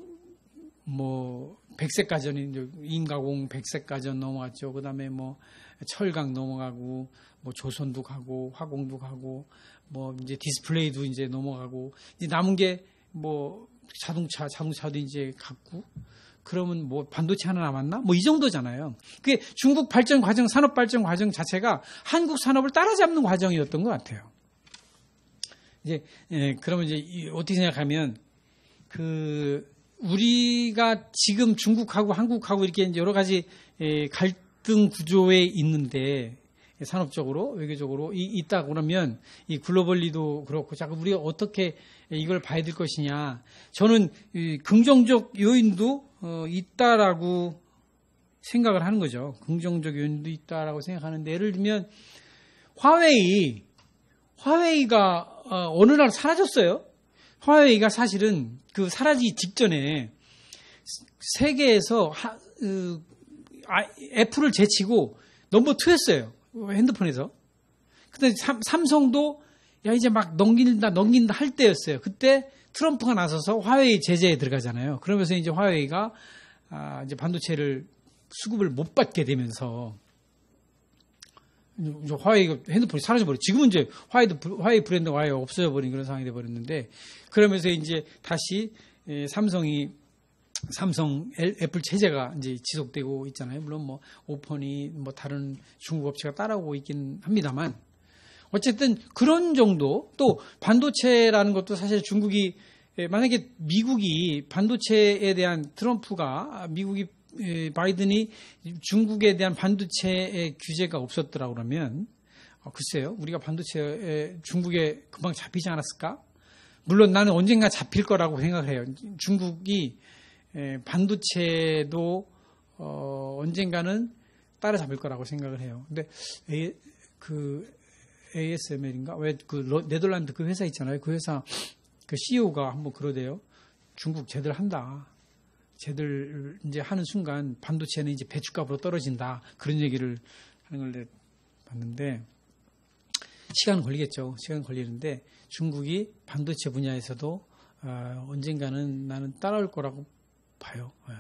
뭐, 백색 가전이 인가공 백색 가전 넘어갔죠. 그다음에 뭐 철강 넘어가고 뭐 조선도 가고 화공도 가고 뭐 이제 디스플레이도 이제 넘어가고 이제 남은 게 뭐 자동차 자동차도 이제 갔고 그러면 뭐 반도체 하나 남았나? 뭐 이 정도잖아요. 그게 중국 발전 과정, 산업 발전 과정 자체가 한국 산업을 따라잡는 과정이었던 것 같아요. 이제 예, 그러면 이제 어떻게 생각하면 그 우리가 지금 중국하고 한국하고 이렇게 여러 가지 갈등 구조에 있는데 산업적으로 외교적으로 있다 그러면 이 글로벌리도 그렇고 자꾸 우리가 어떻게 이걸 봐야 될 것이냐. 저는 긍정적 요인도 있다라고 생각을 하는 거죠. 긍정적 요인도 있다라고 생각하는데 예를 들면 화웨이 화웨이가 어느 날 사라졌어요. 화웨이가 사실은 그 사라지기 직전에 세계에서 하, 으, 아, 애플을 제치고 넘버 투였어요. 핸드폰에서. 근데 삼, 삼성도 야 이제 막 넘긴다 넘긴다 할 때였어요. 그때 트럼프가 나서서 화웨이 제재에 들어가잖아요. 그러면서 이제 화웨이가 아, 이제 반도체를 수급을 못 받게 되면서 화웨이가 핸드폰이 사라져버려. 지금은 이제 화웨이, 화웨이 브랜드가 아예 없어져 버린 그런 상황이 돼버렸는데, 그러면서 이제 다시 삼성이, 삼성, 애플 체제가 이제 지속되고 있잖아요. 물론 뭐 오펀이 뭐 다른 중국 업체가 따라오고 있긴 합니다만, 어쨌든 그런 정도, 또 반도체라는 것도 사실 중국이 만약에 미국이 반도체에 대한 트럼프가 미국이 바이든이 중국에 대한 반도체의 규제가 없었더라 그러면 어, 글쎄요, 우리가 반도체에 중국에 금방 잡히지 않았을까? 물론 나는 언젠가 잡힐 거라고 생각을 해요. 중국이 반도체도 어, 언젠가는 따라잡을 거라고 생각을 해요. 근데 A, 그 에이에스엠엘인가? 왜 그 네덜란드 그 회사 있잖아요. 그 회사 그 씨이오가 한번 그러대요. 중국 쟤들 한다. 쟤들 이제 하는 순간 반도체는 이제 배추값으로 떨어진다. 그런 얘기를 하는 걸 봤는데 시간 걸리겠죠. 시간 걸리는데 중국이 반도체 분야에서도 어, 언젠가는 나는 따라올 거라고 봐요. 네.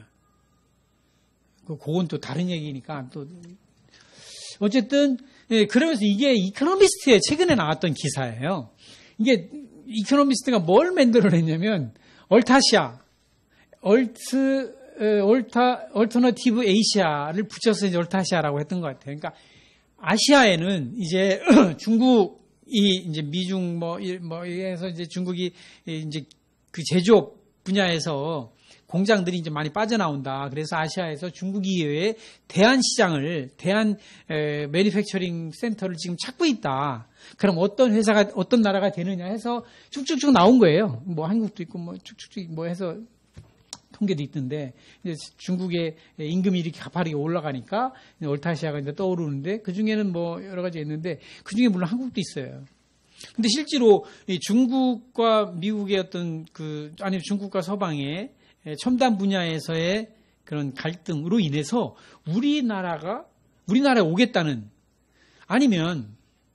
그건 또 다른 얘기니까 또 어쨌든 예, 그러면서 이게 이코노미스트에 최근에 나왔던 기사예요. 이게 이코노미스트가 뭘 만들어냈냐면 얼타시아, 얼트, 얼타, 얼터너티브 에이시아를 붙여서 이제 얼타시아라고 했던 것 같아요. 그러니까 아시아에는 이제 중국이 이제 미중 뭐, 뭐, 해서 이제 중국이 이제 그 제조업 분야에서 공장들이 이제 많이 빠져나온다. 그래서 아시아에서 중국 이외에 대한 시장을, 대한 매니팩처링 센터를 지금 찾고 있다. 그럼 어떤 회사가, 어떤 나라가 되느냐 해서 쭉쭉쭉 나온 거예요. 뭐 한국도 있고 뭐 쭉쭉쭉 뭐 해서 통계도 있던데, 이제 중국의 임금이 이렇게 가파르게 올라가니까 얼타시아가 이제 떠오르는데 그 중에는 뭐 여러 가지 있는데 그 중에 물론 한국도 있어요. 근데 실제로 중국과 미국의 어떤 그, 아니 중국과 서방의 첨단 분야에서의 그런 갈등으로 인해서 우리나라가, 우리나라에 오겠다는, 아니면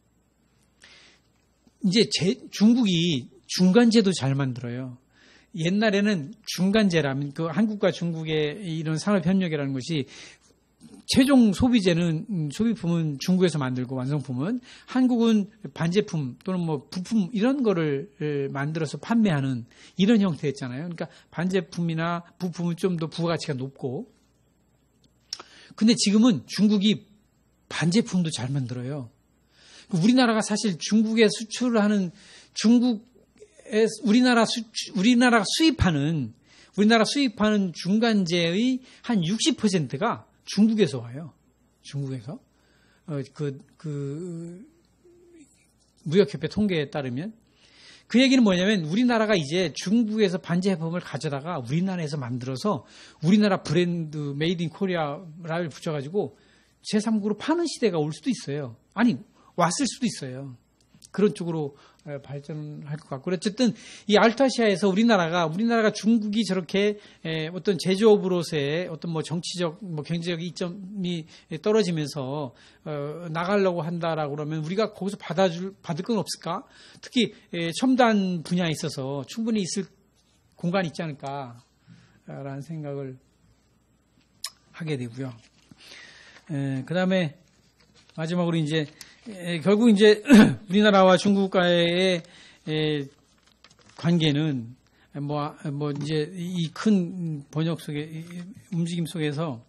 이제 제, 중국이 중간재도 잘 만들어요. 옛날에는 중간재라면 그 한국과 중국의 이런 산업협력이라는 것이 최종 소비재는, 소비품은 중국에서 만들고 완성품은 한국은 반제품 또는 뭐 부품 이런 거를 만들어서 판매하는 이런 형태였잖아요. 그러니까 반제품이나 부품은 좀 더 부가가치가 높고. 근데 지금은 중국이 반제품도 잘 만들어요. 우리나라가 사실 중국에 수출을 하는, 중국에 우리나라 수, 우리나라가 수입하는, 우리나라 수입하는 중간재의 한 육십 퍼센트가 중국에서 와요. 중국에서. 어, 그, 그, 무역협회 통계에 따르면. 그 얘기는 뭐냐면 우리나라가 이제 중국에서 반제품을 가져다가 우리나라에서 만들어서 우리나라 브랜드 메이드 인 코리아를 붙여가지고 제삼국으로 파는 시대가 올 수도 있어요. 아니, 왔을 수도 있어요. 그런 쪽으로 발전할 것 같고. 어쨌든 이 알타시아에서 우리나라가 우리나라가 중국이 저렇게 어떤 제조업으로서의 어떤 뭐 정치적 뭐 경제적 이점이 떨어지면서 어, 나가려고 한다라고 그러면 우리가 거기서 받아줄 받을 건 없을까? 특히 첨단 분야에 있어서 충분히 있을 공간이 있지 않을까라는 생각을 하게 되고요. 그 다음에 마지막으로 이제 에, 결국 이제 우리나라와 중국과의 에, 관계는 뭐, 뭐 이제 이 큰 번역 속에 이 움직임 속에서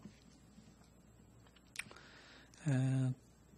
에,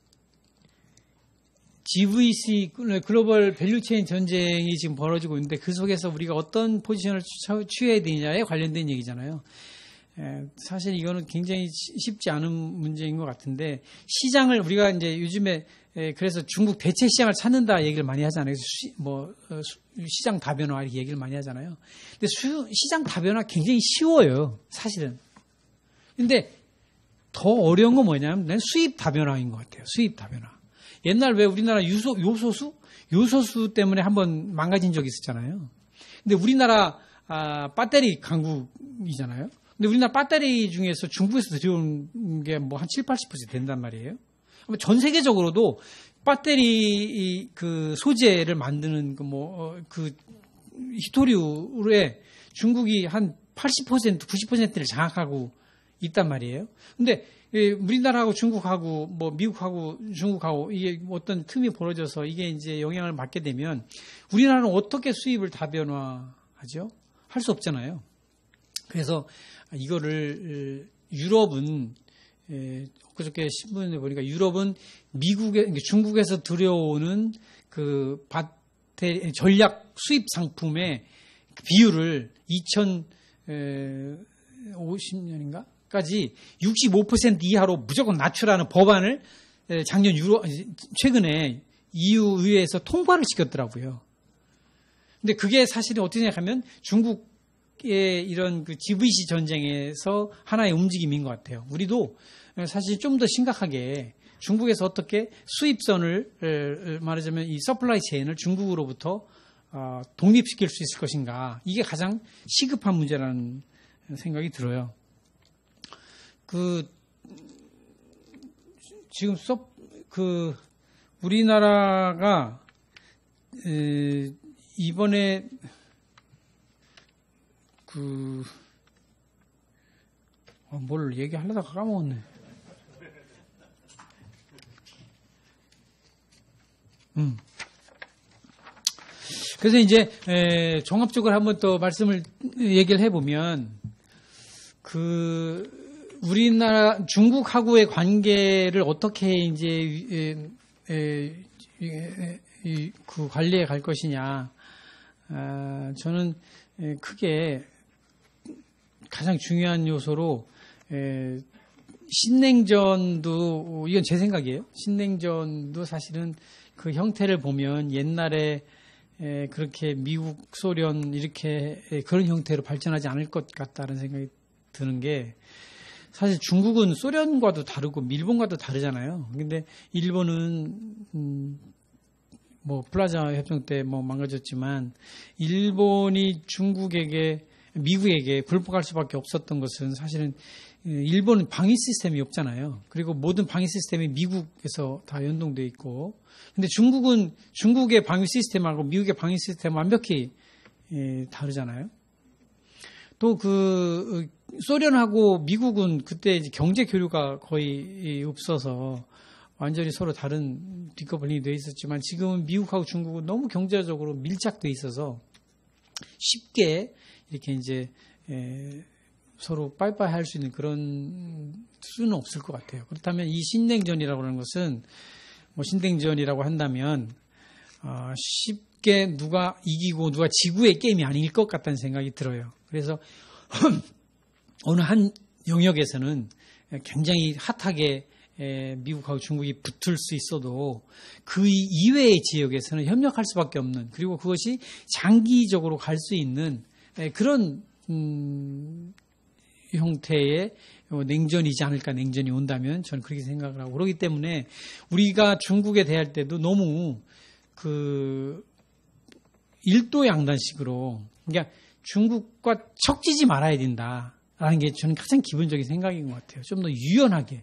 지브이씨 글로벌 밸류체인 전쟁이 지금 벌어지고 있는데 그 속에서 우리가 어떤 포지션을 취해야 되느냐에 관련된 얘기잖아요. 사실 이거는 굉장히 쉽지 않은 문제인 것 같은데 시장을 우리가 이제 요즘에 그래서 중국 대체 시장을 찾는다 얘기를 많이 하잖아요. 시, 뭐 시장 다변화 이렇게 얘기를 많이 하잖아요. 근데 수, 시장 다변화 굉장히 쉬워요. 사실은. 근데 더 어려운 건 뭐냐면 수입 다변화인 것 같아요. 수입 다변화. 옛날 왜 우리나라 유소, 요소수? 요소수 때문에 한번 망가진 적이 있었잖아요. 근데 우리나라 아, 배터리 강국이잖아요. 근데 우리나라 배터리 중에서 중국에서 들여온 게 뭐 한 칠, 팔십 퍼센트 된단 말이에요. 전 세계적으로도 배터리 그 소재를 만드는 그 뭐 그 히토류에 중국이 한 팔십 퍼센트, 구십 퍼센트를 장악하고 있단 말이에요. 근데 우리나라하고 중국하고 뭐 미국하고 중국하고 이게 어떤 틈이 벌어져서 이게 이제 영향을 받게 되면 우리나라는 어떻게 수입을 다변화하죠? 할 수 없잖아요. 그래서 이거를 유럽은 그저께 신문에 보니까 유럽은 미국에 중국에서 들여오는 그 배터리 전략 수입 상품의 비율을 이천오십 년인가까지 육십오 퍼센트 이하로 무조건 낮추라는 법안을 작년 유로 최근에 이유 의회에서 통과를 시켰더라고요. 근데 그게 사실은 어떻게 생각하면 중국의 이런 그 지브이씨 전쟁에서 하나의 움직임인 것 같아요. 우리도 사실 좀 더 심각하게 중국에서 어떻게 수입선을 말하자면 이 서플라이 체인을 중국으로부터 독립시킬 수 있을 것인가, 이게 가장 시급한 문제라는 생각이 들어요. 그 지금 서, 그 우리나라가 에, 이번에 그 어, 뭘 얘기하려다가 까먹었네. 음. 그래서 이제 에, 종합적으로 한번 또 말씀을 얘기를 해보면, 그 우리나라 중국하고의 관계를 어떻게 이제 에, 에, 에, 에, 그 관리해 갈 것이냐, 아, 저는 에, 크게 가장 중요한 요소로 에, 신냉전도, 이건 제 생각이에요. 신냉전도 사실은 그 형태를 보면 옛날에 에, 그렇게 미국, 소련 이렇게 에, 그런 형태로 발전하지 않을 것 같다는 생각이 드는 게, 사실 중국은 소련과도 다르고 일본과도 다르잖아요. 근데 일본은 음, 뭐 플라자 협정 때 뭐 망가졌지만, 일본이 중국에게, 미국에게 굴복할 수밖에 없었던 것은 사실은 일본은 방위 시스템이 없잖아요. 그리고 모든 방위 시스템이 미국에서 다 연동돼 있고, 근데 중국은 중국의 방위 시스템하고 미국의 방위 시스템 완벽히 예, 다르잖아요. 또 그 소련하고 미국은 그때 이제 경제 교류가 거의 없어서 완전히 서로 다른 디커플링이 되어 있었지만, 지금은 미국하고 중국은 너무 경제적으로 밀착되어 있어서 쉽게 이렇게 이제 에, 서로 빠이빠이 할 수 있는 그런 수는 없을 것 같아요. 그렇다면 이 신냉전이라고 하는 것은, 뭐 신냉전이라고 한다면 어, 쉽게 누가 이기고 누가 지구의 게임이 아닐 것 같다는 생각이 들어요. 그래서 어느 한 영역에서는 굉장히 핫하게 미국하고 중국이 붙을 수 있어도 그 이외의 지역에서는 협력할 수밖에 없는, 그리고 그것이 장기적으로 갈 수 있는 그런 음, 형태의 냉전이지 않을까, 냉전이 온다면 저는 그렇게 생각을 하고, 그렇기 때문에 우리가 중국에 대할 때도 너무 그 일도양단식으로, 그러니까 중국과 척지지 말아야 된다라는 게 저는 가장 기본적인 생각인 것 같아요. 좀 더 유연하게.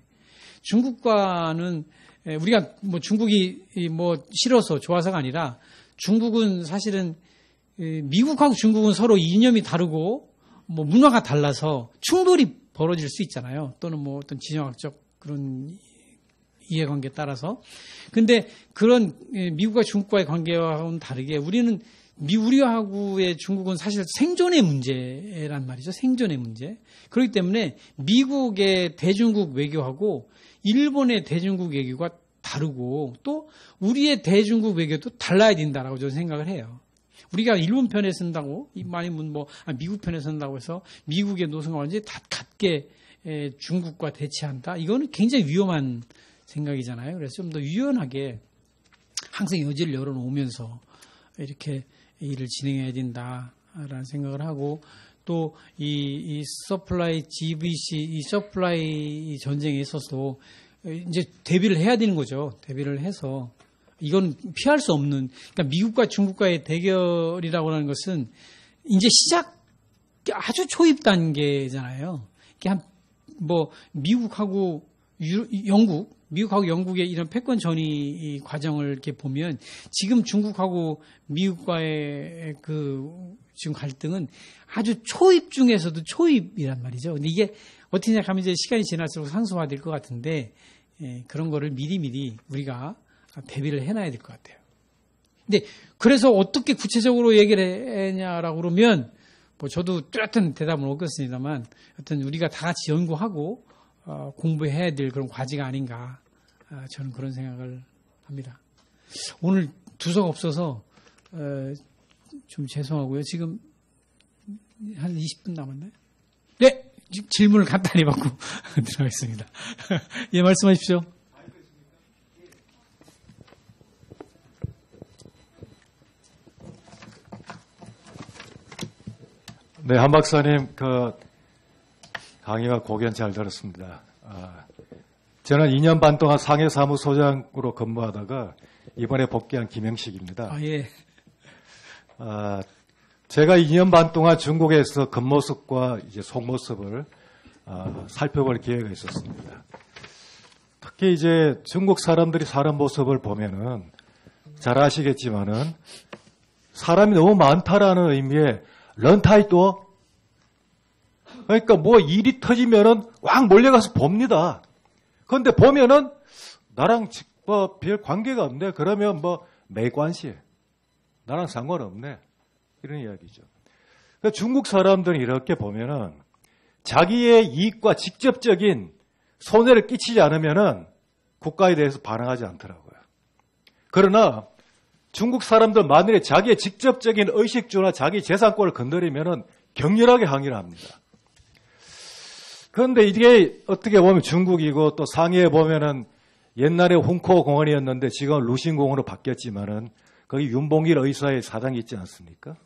중국과는 우리가 뭐 중국이 뭐 싫어서 좋아서가 아니라, 중국은 사실은 미국하고 중국은 서로 이념이 다르고 뭐 문화가 달라서 충돌이 벌어질 수 있잖아요. 또는 뭐 어떤 지정학적 그런 이해관계에 따라서. 근데 그런 미국과 중국과의 관계와는 다르게, 우리는 미 우리하고의 중국은 사실 생존의 문제란 말이죠. 생존의 문제. 그렇기 때문에 미국의 대중국 외교하고 일본의 대중국 외교가 다르고, 또 우리의 대중국 외교도 달라야 된다라고 저는 생각을 해요. 우리가 일본 편에 쓴다고, 아니면 뭐 미국 편에 쓴다고 해서 미국의 노선과 완전히 다 같게 중국과 대치한다. 이거는 굉장히 위험한 생각이잖아요. 그래서 좀 더 유연하게 항상 여지를 열어놓으면서 이렇게 일을 진행해야 된다라는 생각을 하고, 또 이 이 서플라이 지브이씨 이 서플라이 전쟁에 있어서도 이제 대비를 해야 되는 거죠. 대비를 해서 이건 피할 수 없는, 그러니까 미국과 중국과의 대결이라고 하는 것은 이제 시작 아주 초입 단계잖아요. 한 뭐 미국하고 유, 영국, 미국하고 영국의 이런 패권 전이 과정을 이렇게 보면, 지금 중국하고 미국과의 그 지금 갈등은 아주 초입 중에서도 초입이란 말이죠. 근데 이게 어떻게 생각하면 이제 시간이 지날수록 상수화될 것 같은데, 예, 그런 거를 미리미리 우리가 대비를 해놔야 될 것 같아요. 근데 그래서 어떻게 구체적으로 얘기를 했냐라고 그러면, 뭐 저도 뚜렷한 대답은 없겠습니다만, 하여튼 우리가 다 같이 연구하고 어, 공부해야 될 그런 과제가 아닌가, 아, 저는 그런 생각을 합니다. 오늘 두서가 없어서 어, 좀 죄송하고요. 지금 한 이십 분 남았나요? 네, 질문을 간단히 받고 들어가겠습니다. 예, 말씀하십시오. 네, 한 박사님, 그, 강의와 고견 잘 들었습니다. 아, 저는 이 년 반 동안 상해사무소장으로 근무하다가 이번에 복귀한 김영식입니다. 아, 예. 아, 제가 이 년 반 동안 중국에서 겉모습과 이제 속모습을 아, 살펴볼 기회가 있었습니다. 특히 이제 중국 사람들이 사는 모습을 보면은 잘 아시겠지만은 사람이 너무 많다라는 의미의 런타이또 그러니까 뭐 일이 터지면은 꽉 몰려가서 봅니다. 그런데 보면은 나랑 뭐 별 관계가 없네. 그러면 뭐 매관시 나랑 상관없네. 이런 이야기죠. 그러니까 중국 사람들은 이렇게 보면은 자기의 이익과 직접적인 손해를 끼치지 않으면은 국가에 대해서 반응하지 않더라고요. 그러나 중국 사람들 만일에 자기의 직접적인 의식주나 자기 재산권을 건드리면은 격렬하게 항의를 합니다. 그런데 이게 어떻게 보면 중국이고 또 상해에 보면은 옛날에 홍코 공원이었는데 지금 루신 공원으로 바뀌었지만은 거기 윤봉길 의사의 사당이 있지 않습니까?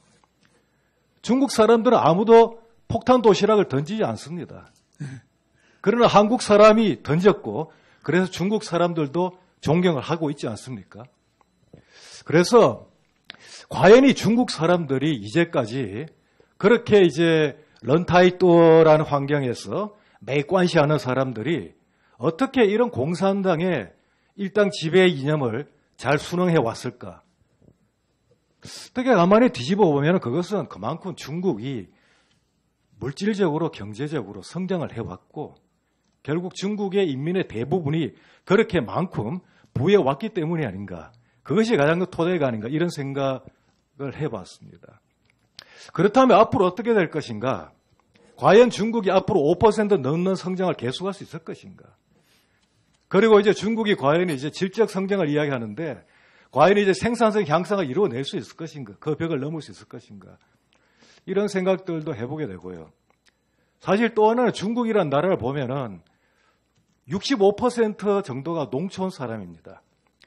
중국 사람들은 아무도 폭탄 도시락을 던지지 않습니다. 그러나 한국 사람이 던졌고 그래서 중국 사람들도 존경을 하고 있지 않습니까? 그래서 과연 이 중국 사람들이 이제까지 그렇게 이제 런타이또라는 환경에서 매관시하는 사람들이 어떻게 이런 공산당의 일당 지배 이념을 잘 순응해 왔을까? 어떻게 가만히 뒤집어 보면 그것은 그만큼 중국이 물질적으로 경제적으로 성장을 해왔고 결국 중국의 인민의 대부분이 그렇게만큼 부해왔기 때문이 아닌가. 그것이 가장 큰 토대가 아닌가 이런 생각을 해봤습니다. 그렇다면 앞으로 어떻게 될 것인가? 과연 중국이 앞으로 오 퍼센트 넘는 성장을 계속할 수 있을 것인가? 그리고 이제 중국이 과연 이제 질적 성장을 이야기하는데 과연 이제 생산성 향상을 이루어낼 수 있을 것인가? 그 벽을 넘을 수 있을 것인가? 이런 생각들도 해보게 되고요. 사실 또 하나는 중국이라는 나라를 보면은 육십오 퍼센트 정도가 농촌 사람입니다.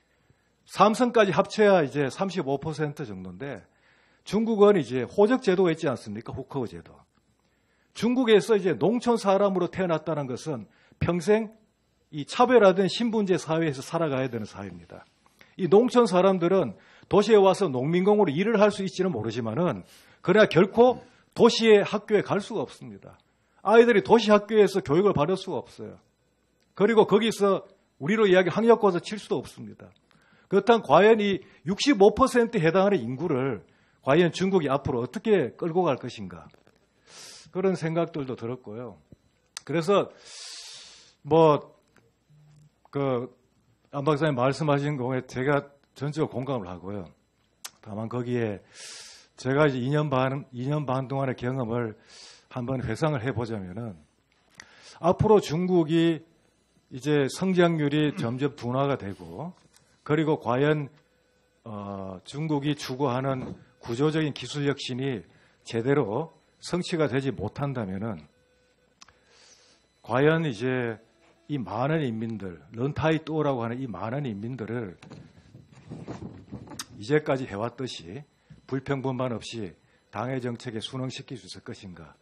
삼성까지 합쳐야 이제 삼십오 퍼센트 정도인데 중국은 이제 호적 제도가 있지 않습니까? 후커우 제도. 중국에서 이제 농촌 사람으로 태어났다는 것은 평생 이 차별화된 신분제 사회에서 살아가야 되는 사회입니다. 이 농촌 사람들은 도시에 와서 농민공으로 일을 할 수 있지는 모르지만은 그러나 결코 도시의 학교에 갈 수가 없습니다. 아이들이 도시 학교에서 교육을 받을 수가 없어요. 그리고 거기서 우리로 이야기 학력고사 칠 수도 없습니다. 그렇다면 과연 이 육십오 퍼센트에 해당하는 인구를 과연 중국이 앞으로 어떻게 끌고 갈 것인가 그런 생각들도 들었고요. 그래서 뭐 그 안 박사님 말씀하신 거에 제가 전적으로 공감을 하고요. 다만 거기에 제가 이제 이 년 반, 이 년 반 동안의 경험을 한번 회상을 해보자면은 앞으로 중국이 이제 성장률이 점점 둔화가 되고 그리고 과연 어, 중국이 추구하는 구조적인 기술 혁신이 제대로 성취가 되지 못한다면은 과연 이제 이 많은 인민들, 런타이또라고 하는 이 많은 인민들을 이제까지 해왔듯이 불평분만 없이 당의 정책에 순응시킬 수 있을 것인가?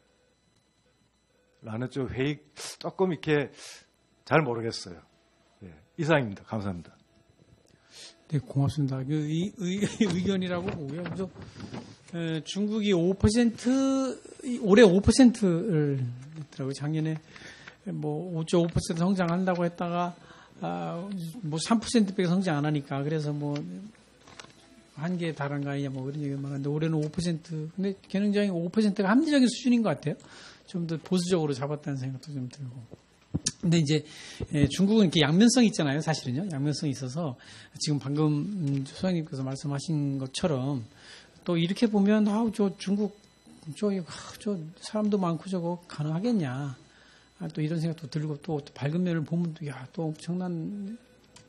라는 좀 회의, 조금 이렇게 잘 모르겠어요. 예, 이상입니다. 감사합니다. 네, 고맙습니다. 그 의, 의, 의견이라고 보고요. 그래서 에, 중국이 오 퍼센트, 올해 오 퍼센트를 했더라고요. 작년에 뭐 오 점 오 퍼센트 성장한다고 했다가 아, 뭐 삼 퍼센트밖에 성장 안 하니까 그래서 뭐 한계에 달한 거 아니냐 뭐 그런 얘기를 말하는데 올해는 오 퍼센트. 근데 개능적인 오 퍼센트가 합리적인 수준인 것 같아요. 좀 더 보수적으로 잡았다는 생각도 좀 들고. 근데 이제 중국은 이렇게 양면성이 있잖아요. 사실은요. 양면성이 있어서 지금 방금 소장님께서 말씀하신 것처럼 또 이렇게 보면 아우 저 중국 저, 저 사람도 많고 저거 가능하겠냐. 아, 또 이런 생각도 들고 또, 또 밝은 면을 보면 야, 또 엄청난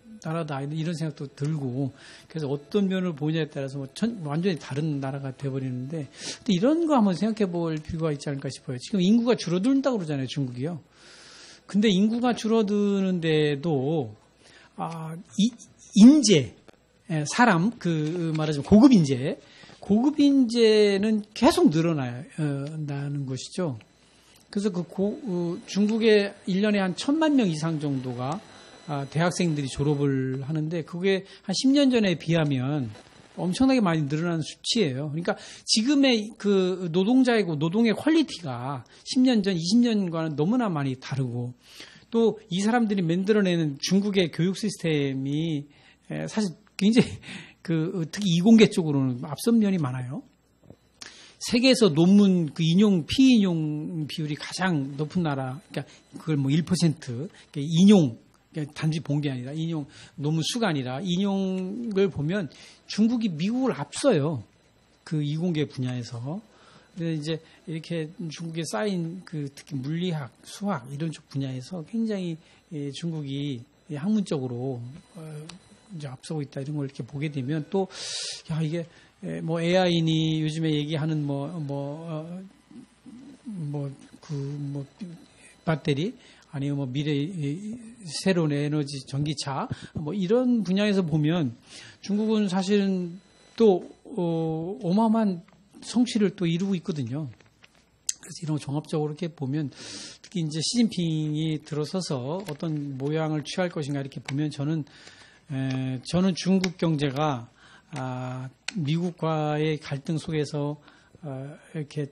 나라다 이런 생각도 들고 그래서 어떤 면을 보느냐에 따라서 뭐 전, 완전히 다른 나라가 돼버리는데 근데 이런 거 한번 생각해 볼 필요가 있지 않을까 싶어요. 지금 인구가 줄어든다고 그러잖아요, 중국이요. 근데 인구가 줄어드는데도 아, 이, 인재, 사람 그 말하자면 고급 인재, 고급 인재는 계속 늘어나는 것이죠. 그래서 그 고, 어, 중국에 일 년에 한 천만 명 이상 정도가 아, 대학생들이 졸업을 하는데 그게 한 십 년 전에 비하면 엄청나게 많이 늘어나는 수치예요. 그러니까 지금의 그 노동자의 노동의 퀄리티가 십 년 전, 이십 년과는 너무나 많이 다르고 또 이 사람들이 만들어내는 중국의 교육 시스템이 사실 굉장히 그 특히 이공계 쪽으로는 앞선 면이 많아요. 세계에서 논문 그 인용 피인용 비율이 가장 높은 나라, 그러니까 그걸 뭐 일 퍼센트 인용 단지 본 게 아니라 인용 논문 수가 아니라 인용을 보면 중국이 미국을 앞서요. 그 이공계 분야에서. 그래서 이제 이렇게 중국에 쌓인 그 특히 물리학, 수학 이런 쪽 분야에서 굉장히 예, 중국이 예, 학문적으로 어, 이제 앞서고 있다 이런 걸 이렇게 보게 되면 또 야 이게 예, 뭐 에이아이니 요즘에 얘기하는 뭐 뭐 뭐 그 뭐 배터리 아니면 뭐 미래 새로운 에너지 전기차 뭐 이런 분야에서 보면 중국은 사실은 또 어, 어마어마한 성취를 또 이루고 있거든요. 그래서 이런 거 종합적으로 이렇게 보면 특히 이제 시진핑이 들어서서 어떤 모양을 취할 것인가 이렇게 보면 저는 에, 저는 중국 경제가 아, 미국과의 갈등 속에서 어, 이렇게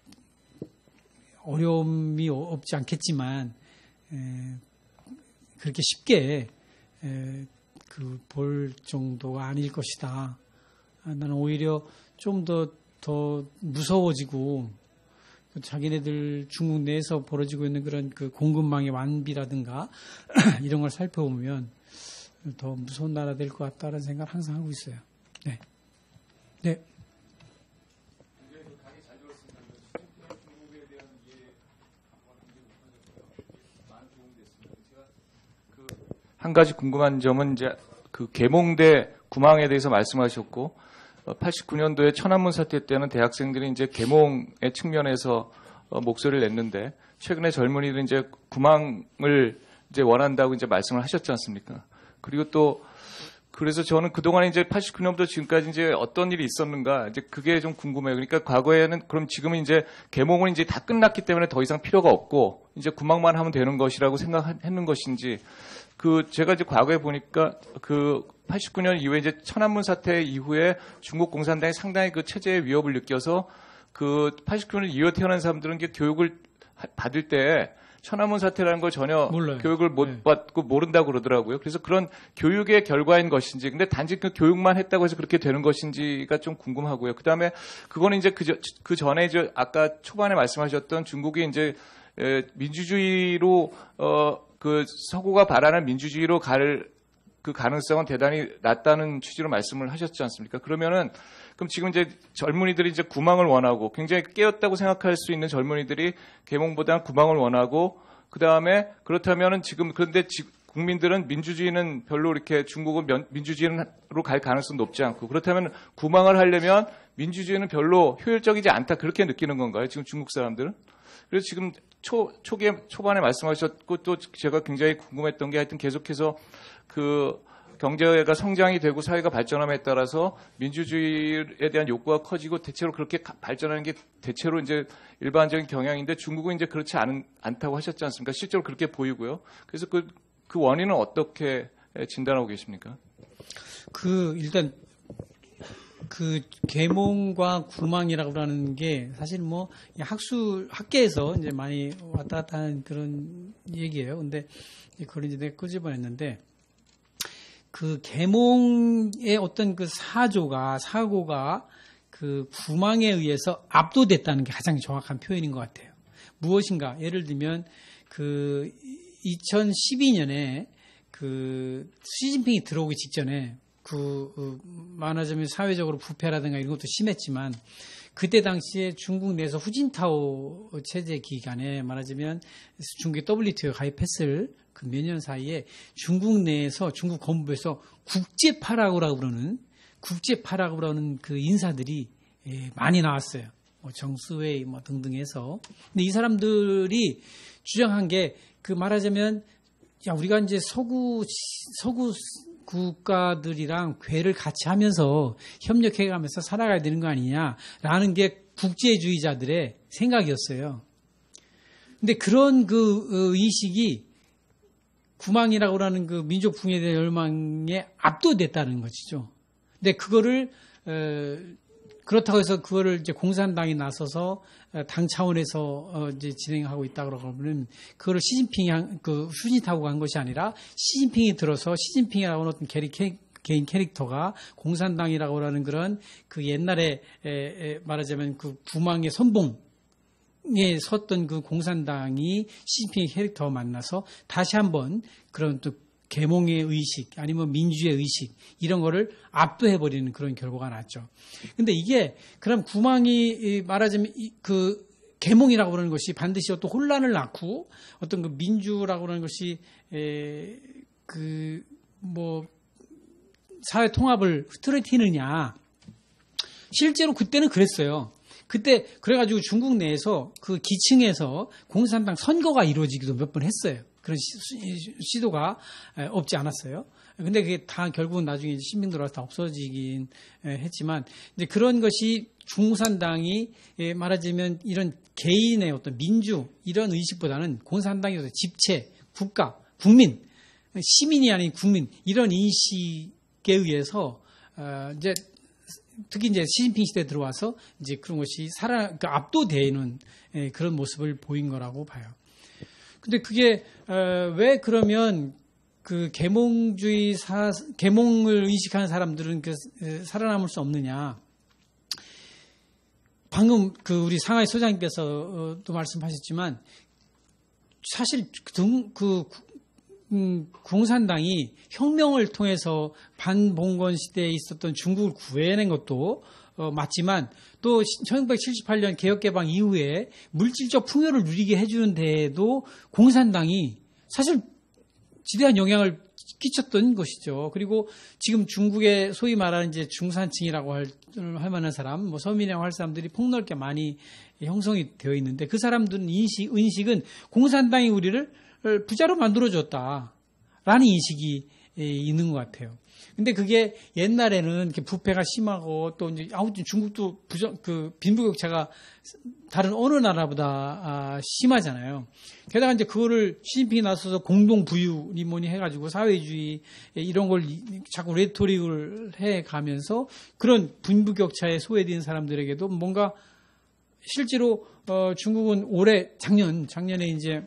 어려움이 없지 않겠지만 에, 그렇게 쉽게 그 볼 정도가 아닐 것이다. 아, 나는 오히려 좀 더 더 무서워지고 자기네들 중국 내에서 벌어지고 있는 그런 그 공급망의 완비라든가 이런 걸 살펴보면 더 무서운 나라 될 것 같다는 생각을 항상 하고 있어요. 네. 네. 한 가지 궁금한 점은 이제 그 계몽대 구망에 대해서 말씀하셨고 팔십구 년도에 천안문 사태 때는 대학생들이 이제 계몽의 측면에서 목소리를 냈는데 최근에 젊은이들은 이제 구망을 이제 원한다고 이제 말씀을 하셨지 않습니까? 그리고 또 그래서 저는 그동안에 이제 팔십구 년부터 지금까지 이제 어떤 일이 있었는가 이제 그게 좀 궁금해요. 그러니까 과거에는 그럼 지금은 이제 계몽은 이제 다 끝났기 때문에 더 이상 필요가 없고 이제 구망만 하면 되는 것이라고 생각했는 것인지 그 제가 이제 과거에 보니까 그 팔십구 년 이후에 이제 천안문 사태 이후에 중국 공산당이 상당히 그 체제의 위협을 느껴서 그 팔십구 년 이후에 태어난 사람들은 교육을 받을 때 천안문 사태라는 걸 전혀 몰라요. 교육을 못 네. 받고 모른다고 그러더라고요. 그래서 그런 교육의 결과인 것인지, 근데 단지 그 교육만 했다고 해서 그렇게 되는 것인지가 좀 궁금하고요. 그 다음에 그거는 이제 그, 저, 그 전에 이제 아까 초반에 말씀하셨던 중국이 이제 에, 민주주의로 어, 그 서구가 바라는 민주주의로 갈 그 가능성은 대단히 낮다는 취지로 말씀을 하셨지 않습니까? 그러면은 그럼 지금 이제 젊은이들이 이제 구망을 원하고 굉장히 깨었다고 생각할 수 있는 젊은이들이 계몽보다는 구망을 원하고 그 다음에 그렇다면은 지금 그런데 지, 국민들은 민주주의는 별로 이렇게 중국은 면, 민주주의로 갈 가능성이 높지 않고 그렇다면 구망을 하려면 민주주의는 별로 효율적이지 않다 그렇게 느끼는 건가요? 지금 중국 사람들은? 그래서 지금 초, 초기에, 초반에 말씀하셨고 또 제가 굉장히 궁금했던 게 하여튼 계속해서 그 경제가 성장이 되고 사회가 발전함에 따라서 민주주의에 대한 욕구가 커지고 대체로 그렇게 발전하는 게 대체로 이제 일반적인 경향인데 중국은 이제 그렇지 않은, 않다고 하셨지 않습니까? 실제로 그렇게 보이고요. 그래서 그, 그 원인은 어떻게 진단하고 계십니까? 그, 일단, 그 계몽과 구망이라고 하는 게 사실 뭐 학술 학계에서 이제 많이 왔다 갔다 하는 그런 얘기예요. 근데 그걸 이제 내가 끄집어냈는데 그 계몽의 어떤 그 사조가 사고가 그 구망에 의해서 압도됐다는 게 가장 정확한 표현인 것 같아요. 무엇인가 예를 들면 그 이천십이 년에 그 시진핑이 들어오기 직전에 그, 그 말하자면 사회적으로 부패라든가 이런 것도 심했지만 그때 당시에 중국 내에서 후진타오 체제 기간에 말하자면 중국의 더블유티오에 가입했을 그 몇 년 사이에 중국 내에서 중국 건부에서 국제파라고라고 부르는 국제파라고 부르는 그 인사들이 예, 많이 나왔어요. 뭐 정수웨이 뭐 등등 해서. 근데 이 사람들이 주장한 게 그 말하자면 야 우리가 이제 서구 서구 국가들이랑 괴를 같이 하면서 협력해가면서 살아가야 되는 거 아니냐라는 게 국제주의자들의 생각이었어요. 근데 그런 그 의식이 구망이라고 하는 그 민족붕에 대한 열망에 압도됐다는 것이죠. 근데 그거를 어, 그렇다고 해서 그거를 이제 공산당이 나서서 당 차원에서 어 이제 진행하고 있다고 그러면 그거를 시진핑이 한, 그 후진타오가 한 것이 아니라 시진핑이 들어서 시진핑이라고 하는 어떤 캐릭, 개인 캐릭터가 공산당이라고 하는 그런 그 옛날에 에, 에 말하자면 그 구망의 선봉에 섰던 그 공산당이 시진핑의 캐릭터와 만나서 다시 한번 그런 또 계몽의 의식 아니면 민주의 의식 이런 거를 압도해버리는 그런 결과가 났죠. 근데 이게 그럼 구망이 말하자면 그 계몽이라고 하는 것이 반드시 어떤 혼란을 낳고 어떤 그 민주라고 하는 것이 그 뭐 사회 통합을 흐트러뜨리느냐 실제로 그때는 그랬어요. 그때 그래가지고 중국 내에서 그 기층에서 공산당 선거가 이루어지기도 몇 번 했어요. 그런 시도가 없지 않았어요. 근데 그게 다 결국은 나중에 신빙 들어와서 다 없어지긴 했지만, 이제 그런 것이 중산당이 말하자면 이런 개인의 어떤 민주 이런 의식보다는 공산당이 어떤 집체, 국가, 국민, 시민이 아닌 국민 이런 인식에 의해서 이제 특히 이제 시진핑 시대에 들어와서 이제 그런 것이 살아 그러니까 압도되는 그런 모습을 보인 거라고 봐요. 근데 그게 어, 왜 그러면 그 계몽주의 사 계몽을 의식하는 사람들은 그 살아남을 수 없느냐? 방금 그 우리 상하이 소장님께서도 말씀하셨지만 사실 등, 그 음, 공산당이 혁명을 통해서 반봉건 시대에 있었던 중국을 구해낸 것도 어, 맞지만 또 천구백칠십팔 년 개혁개방 이후에 물질적 풍요를 누리게 해주는 데에도 공산당이 사실 지대한 영향을 끼쳤던 것이죠. 그리고 지금 중국의 소위 말하는 이제 중산층이라고 할, 할 만한 사람, 뭐 서민이라고 할 사람들이 폭넓게 많이 형성이 되어 있는데 그 사람들은 인식, 인식은 공산당이 우리를 부자로 만들어줬다라는 인식이 있는 것 같아요. 근데 그게 옛날에는 이렇게 부패가 심하고 또 이제 아무튼 중국도 부정, 그 빈부격차가 다른 어느 나라보다 아, 심하잖아요. 게다가 이제 그거를 시진핑이 나서서 공동부유니 뭐니 해가지고 사회주의 이런 걸 자꾸 레토릭을 해가면서 그런 빈부격차에 소외된 사람들에게도 뭔가 실제로 어, 중국은 올해 작년 작년에 이제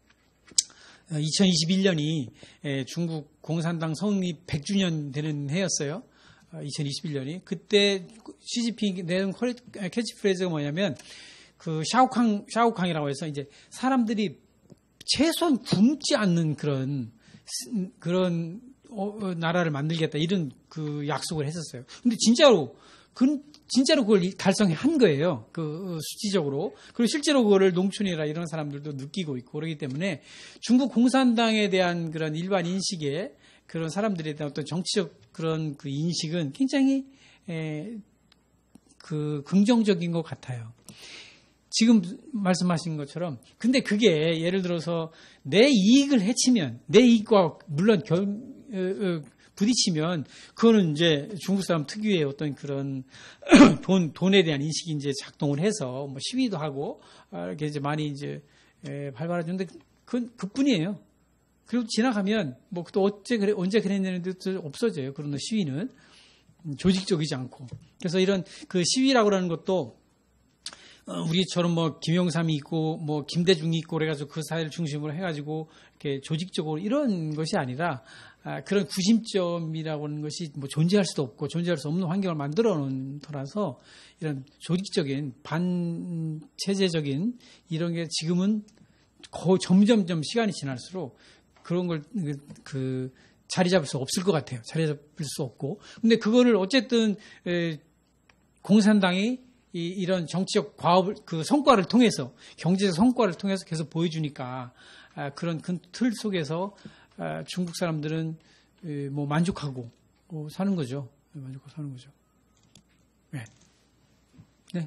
이천이십일 년이 중국 공산당 성립 백 주년 되는 해였어요. 이천이십일 년이. 그때 시진핑이 내는 캐치프레이즈가 뭐냐면 그 샤오캉, 샤오캉이라고 해서 이제 사람들이 최소한 굶지 않는 그런, 그런 나라를 만들겠다 이런 그 약속을 했었어요. 근데 진짜로, 그 진짜로 그걸 달성한 거예요. 그 수치적으로. 그리고 실제로 그거를 농촌이라 이런 사람들도 느끼고 있고 그러기 때문에 중국 공산당에 대한 그런 일반 인식에 그런 사람들에 대한 어떤 정치적 그런 그 인식은 굉장히 에, 그 긍정적인 것 같아요. 지금 말씀하신 것처럼 근데 그게 예를 들어서 내 이익을 해치면 내 이익과 물론 결, 어, 어, 부딪히면 그거는 이제 중국 사람 특유의 어떤 그런 돈 돈에 대한 인식이 이제 작동을 해서 뭐 시위도 하고 이렇게 이제 많이 이제 발발해주는데 그건 그뿐이에요. 그리고 지나가면 뭐 또 어째 그래 언제 그랬냐는데 없어져요. 그런 시위는 조직적이지 않고 그래서 이런 그 시위라고 하는 것도 우리처럼 뭐 김영삼이 있고 뭐 김대중이 있고 그래가지고 그 사회를 중심으로 해가지고 이렇게 조직적으로 이런 것이 아니라 아, 그런 구심점이라고 하는 것이 뭐 존재할 수도 없고 존재할 수 없는 환경을 만들어 놓은 터라서 이런 조직적인 반체제적인 이런 게 지금은 거, 점점점 시간이 지날수록 그런 걸 그 자리 잡을 수 없을 것 같아요. 자리 잡을 수 없고. 근데 그거를 어쨌든 에, 공산당이 이, 이런 정치적 과업을, 그 성과를 통해서, 경제적 성과를 통해서 계속 보여주니까, 아, 그런 큰 틀 속에서, 아, 중국 사람들은, 에, 뭐, 만족하고, 어, 사는 거죠. 만족하고 사는 거죠. 네. 네.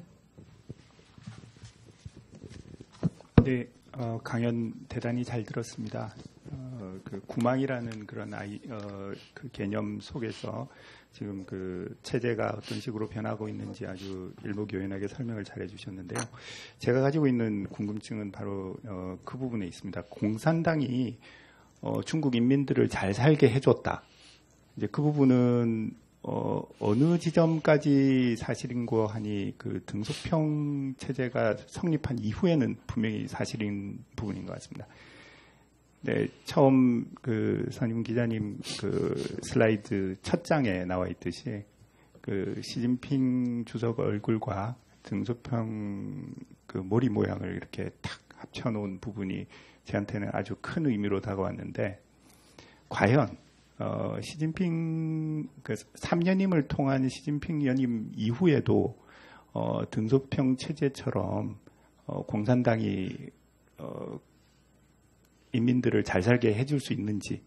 네, 어, 강연 대단히 잘 들었습니다. 어, 그 구망이라는 그런 아이, 어, 그 개념 속에서 지금 그 체제가 어떤 식으로 변하고 있는지 아주 일목요연하게 설명을 잘 해주셨는데요. 제가 가지고 있는 궁금증은 바로 어, 그 부분에 있습니다. 공산당이 어, 중국 인민들을 잘 살게 해줬다. 이제 그 부분은 어, 어느 지점까지 사실인고 하니 그 등소평 체제가 성립한 이후에는 분명히 사실인 부분인 것 같습니다. 네, 처음 그 선임 기자님 그 슬라이드 첫 장에 나와 있듯이 그 시진핑 주석 얼굴과 등소평 그 머리 모양을 이렇게 탁 합쳐놓은 부분이 저한테는 아주 큰 의미로 다가왔는데 과연 어, 시진핑 그 삼 년임을 통한 시진핑 연임 이후에도 어, 등소평 체제처럼 어, 공산당이 어, 인민들을 잘 살게 해줄 수 있는지.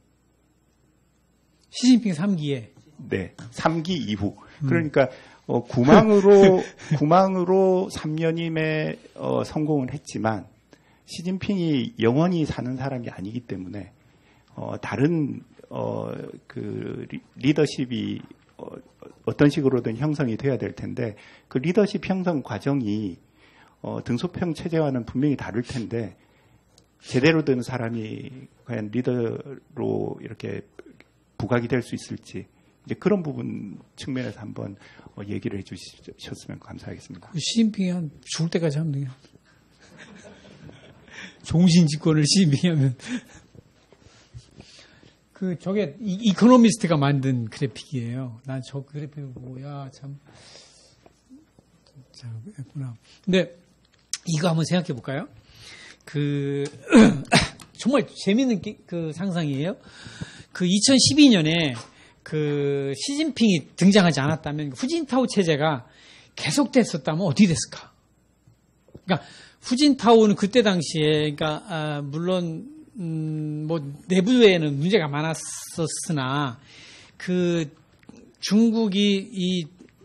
시진핑 삼 기에. 네, 삼 기 이후. 음. 그러니까 어, 구망으로 구망으로 삼 년임에 어, 성공을 했지만 시진핑이 영원히 사는 사람이 아니기 때문에 어, 다른 어, 그 리더십이 어, 어떤 식으로든 형성이 돼야 될 텐데 그 리더십 형성 과정이 어, 등소평 체제와는 분명히 다를 텐데 제대로 된 사람이 과연 리더로 이렇게 부각이 될 수 있을지 이제 그런 부분 측면에서 한번 어, 얘기를 해주셨으면 감사하겠습니다. 시진핑이 한 죽을 때까지 하면 돼요. 종신 집권을 시진핑이 하면. 그, 저게, 이, 이코노미스트가 만든 그래픽이에요. 난 저 그래픽을 보고, 야, 참. 자, 그랬구나. 근데, 이거 한번 생각해 볼까요? 그, 정말 재밌는 그 상상이에요. 그 이천십이 년에 그 시진핑이 등장하지 않았다면 후진타오 체제가 계속됐었다면 어떻게 됐을까? 그러니까, 후진타오는 그때 당시에, 그러니까, 아, 물론, 음, 뭐, 내부에는 문제가 많았었으나, 그, 중국이 이,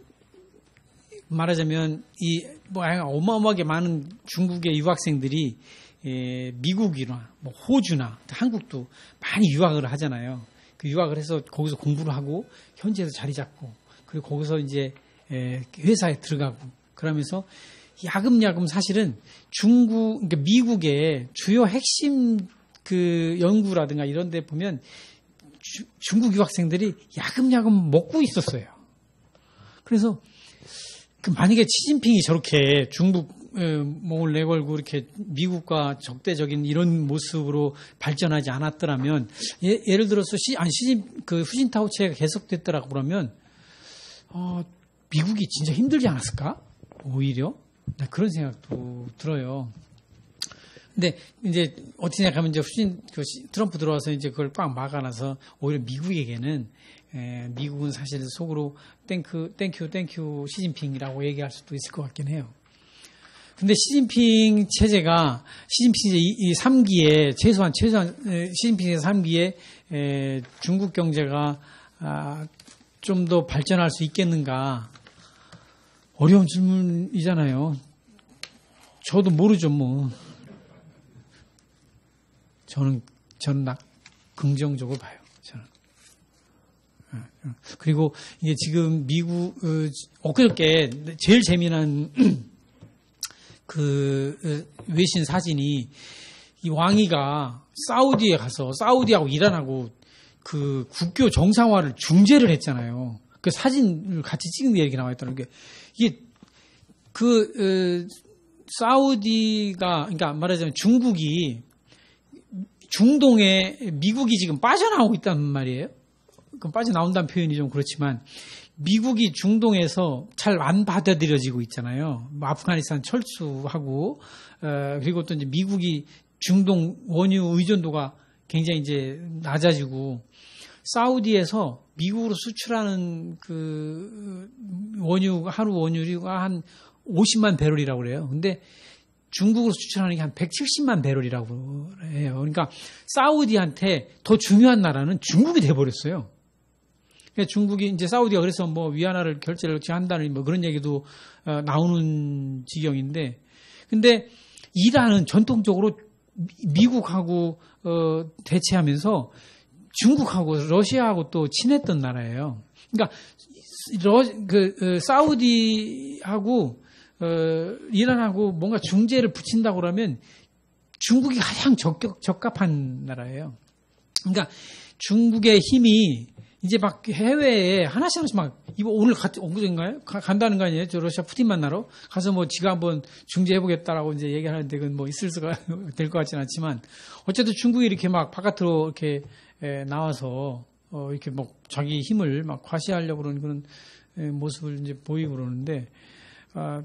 말하자면, 이, 뭐, 어마어마하게 많은 중국의 유학생들이, 예, 미국이나, 뭐, 호주나, 한국도 많이 유학을 하잖아요. 그 유학을 해서 거기서 공부를 하고, 현지에서 자리 잡고, 그리고 거기서 이제, 예, 회사에 들어가고, 그러면서, 야금야금 사실은 중국, 그러니까 미국의 주요 핵심 그 연구라든가 이런 데 보면 주, 중국 유학생들이 야금야금 먹고 있었어요. 그래서 그 만약에 시진핑이 저렇게 중국 목을 내걸고 이렇게 미국과 적대적인 이런 모습으로 발전하지 않았더라면 예, 예를 들어서 시, 아니 시진 그 후진타오 체제가 계속됐더라고 그러면 어, 미국이 진짜 힘들지 않았을까? 오히려 그런 생각도 들어요. 근데 이제 어떻게 생각하면 이제 후진 그 트럼프 들어와서 이제 그걸 빡 막아놔서 오히려 미국에게는 에, 미국은 사실 속으로 땡큐 땡큐 땡큐 시진핑이라고 얘기할 수도 있을 것 같긴 해요. 근데 시진핑 체제가 시진핑 이, 이 삼 기에 최소한 최소한 에, 시진핑의 삼 기에 에, 중국 경제가 아, 좀 더 발전할 수 있겠는가? 어려운 질문이잖아요. 저도 모르죠, 뭐. 저는, 저는 나, 긍정적으로 봐요, 저는. 그리고 이게 지금 미국, 어, 엊그저께 제일 재미난 그 외신 사진이 이 왕이가 사우디에 가서 사우디하고 이란하고 그 국교 정상화를 중재를 했잖아요. 그 사진을 같이 찍은 게 이렇게 나와 있다는 게 이게 그 어, 사우디가 그러니까 말하자면 중국이 중동에 미국이 지금 빠져나오고 있단 말이에요. 그 빠져나온다는 표현이 좀 그렇지만 미국이 중동에서 잘 안 받아들여지고 있잖아요. 뭐 아프가니스탄 철수하고 어, 그리고 또 이제 미국이 중동 원유 의존도가 굉장히 이제 낮아지고 사우디에서 미국으로 수출하는 그 원유 하루 원유가 한 오십만 배럴이라고 그래요. 근데 중국으로 수출하는 게 한 백칠십만 배럴이라고 해요. 그러니까 사우디한테 더 중요한 나라는 중국이 돼버렸어요. 그러니까 중국이 이제 사우디가 그래서 뭐 위안화를 결제를 한다는 뭐 그런 얘기도 어, 나오는 지경인데, 근데 이란은 전통적으로 미국하고 어, 대치하면서 중국하고 러시아하고 또 친했던 나라예요. 그러니까 러, 그 어, 사우디하고 어, 이란하고 뭔가 중재를 붙인다고 그러면 중국이 가장 적격, 적합한 나라예요. 그러니까 중국의 힘이 이제 막 해외에 하나씩 하나씩 막, 이거 오늘 갔, 엉구인가요? 간다는 거 아니에요? 저 러시아 푸틴 만나러? 가서 뭐 지가 한번 중재해보겠다라고 이제 얘기하는데 그건 뭐 있을 수가 될 것 같지는 않지만, 어쨌든 중국이 이렇게 막 바깥으로 이렇게 에, 나와서, 어, 이렇게 막 자기 힘을 막 과시하려고 그러는 그런 에, 모습을 이제 보이고 그러는데, 아,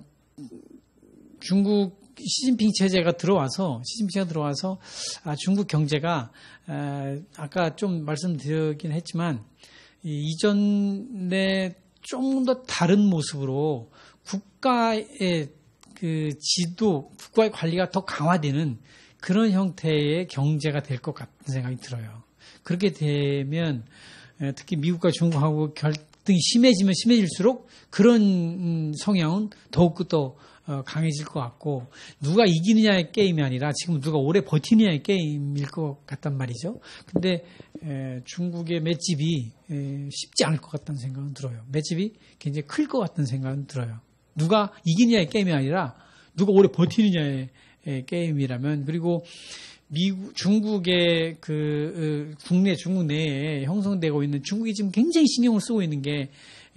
중국 시진핑 체제가 들어와서, 시진핑이 들어와서, 아, 중국 경제가, 아, 아까 좀 말씀드리긴 했지만, 이 이전에 좀 더 다른 모습으로 국가의 그 지도, 국가의 관리가 더 강화되는 그런 형태의 경제가 될 것 같은 생각이 들어요. 그렇게 되면, 특히 미국과 중국하고 갈등이 심해지면 심해질수록 그런 성향은 더욱 더 강해질 것 같고, 누가 이기느냐의 게임이 아니라 지금 누가 오래 버티느냐의 게임일 것 같단 말이죠. 근데 에, 중국의 맷집이 에, 쉽지 않을 것 같다는 생각은 들어요. 맷집이 굉장히 클 것 같다는 생각은 들어요. 누가 이기느냐의 게임이 아니라 누가 오래 버티느냐의 에, 게임이라면, 그리고 미국, 중국의 그 어, 국내 중국 내에 형성되고 있는, 중국이 지금 굉장히 신경을 쓰고 있는 게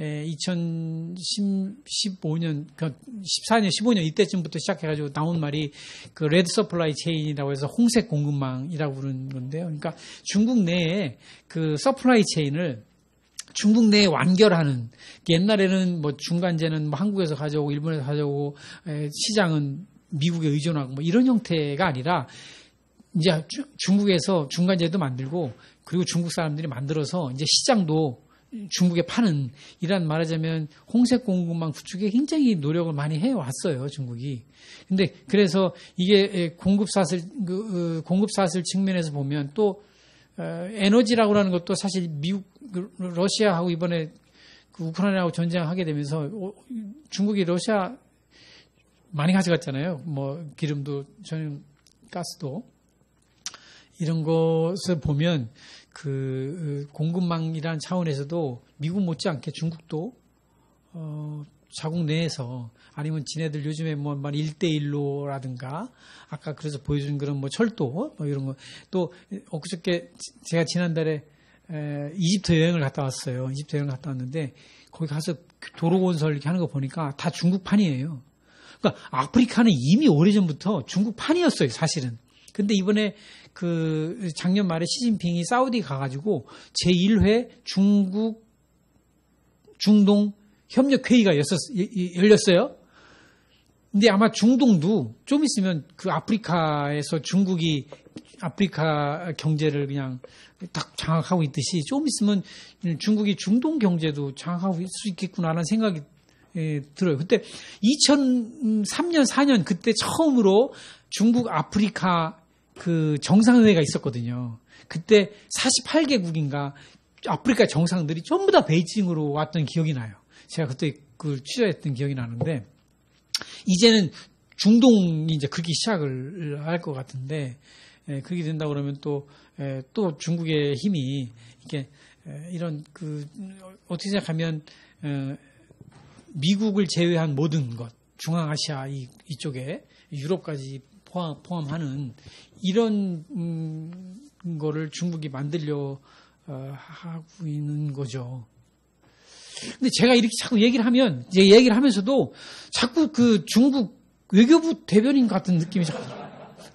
이천십오 년, 십사 년, 십오 년 이때쯤부터 시작해가지고 나온 말이 그 레드 서플라이 체인이라고 해서 홍색 공급망이라고 부르는 건데요. 그러니까 중국 내에 그 서플라이 체인을 중국 내에 완결하는, 옛날에는 뭐 중간재는 뭐 한국에서 가져오고 일본에서 가져오고 시장은 미국에 의존하고 뭐 이런 형태가 아니라, 이제 중국에서 중간재도 만들고, 그리고 중국 사람들이 만들어서 이제 시장도 중국에 파는, 이란 말하자면 홍색 공급망 구축에 굉장히 노력을 많이 해왔어요, 중국이. 근데 그래서 이게 공급사슬, 그, 공급사슬 측면에서 보면 또, 에너지라고 하는 것도 사실 미국, 러시아하고 이번에 그 우크라이나하고 전쟁하게 되면서 중국이 러시아 많이 가져갔잖아요. 뭐 기름도, 저는 가스도. 이런 것을 보면 그 공급망이라는 차원에서도 미국 못지않게 중국도 어, 자국 내에서, 아니면 지네들 요즘에 뭐 일 대 일로라든가 아까 그래서 보여준 그런 뭐 철도 뭐 이런 거, 또 엊그저께 제가 지난달에 에, 이집트 여행을 갔다 왔어요. 이집트 여행을 갔다 왔는데 거기 가서 도로 건설 이렇게 하는 거 보니까 다 중국판이에요. 그러니까 아프리카는 이미 오래전부터 중국판이었어요, 사실은. 근데 이번에 그 작년 말에 시진핑이 사우디 가가지고 제일 회 중국 중동 협력회의가 열렸어요. 근데 아마 중동도 좀 있으면 그 아프리카에서 중국이 아프리카 경제를 그냥 딱 장악하고 있듯이 좀 있으면 중국이 중동 경제도 장악하고 있을 수 있겠구나라는 생각이 예, 들어요. 그때 이천삼 년, 사 년 그때 처음으로 중국 아프리카 그 정상회의가 있었거든요. 그때 사십팔 개국인가 아프리카 정상들이 전부 다 베이징으로 왔던 기억이 나요. 제가 그때 그걸 취재했던 기억이 나는데, 이제는 중동이 이제 그렇게 시작을 할 것 같은데, 에, 그렇게 된다 그러면 또, 에, 또 중국의 힘이 이게 에, 이런 그 어떻게 생각하면 에, 미국을 제외한 모든 것, 중앙아시아 이, 이쪽에 유럽까지 포함, 포함하는 이런 음, 거를 중국이 만들려 어, 하고 있는 거죠. 근데 제가 이렇게 자꾸 얘기를 하면, 이제 얘기를 하면서도 자꾸 그 중국 외교부 대변인 같은 느낌이 자꾸 들어요.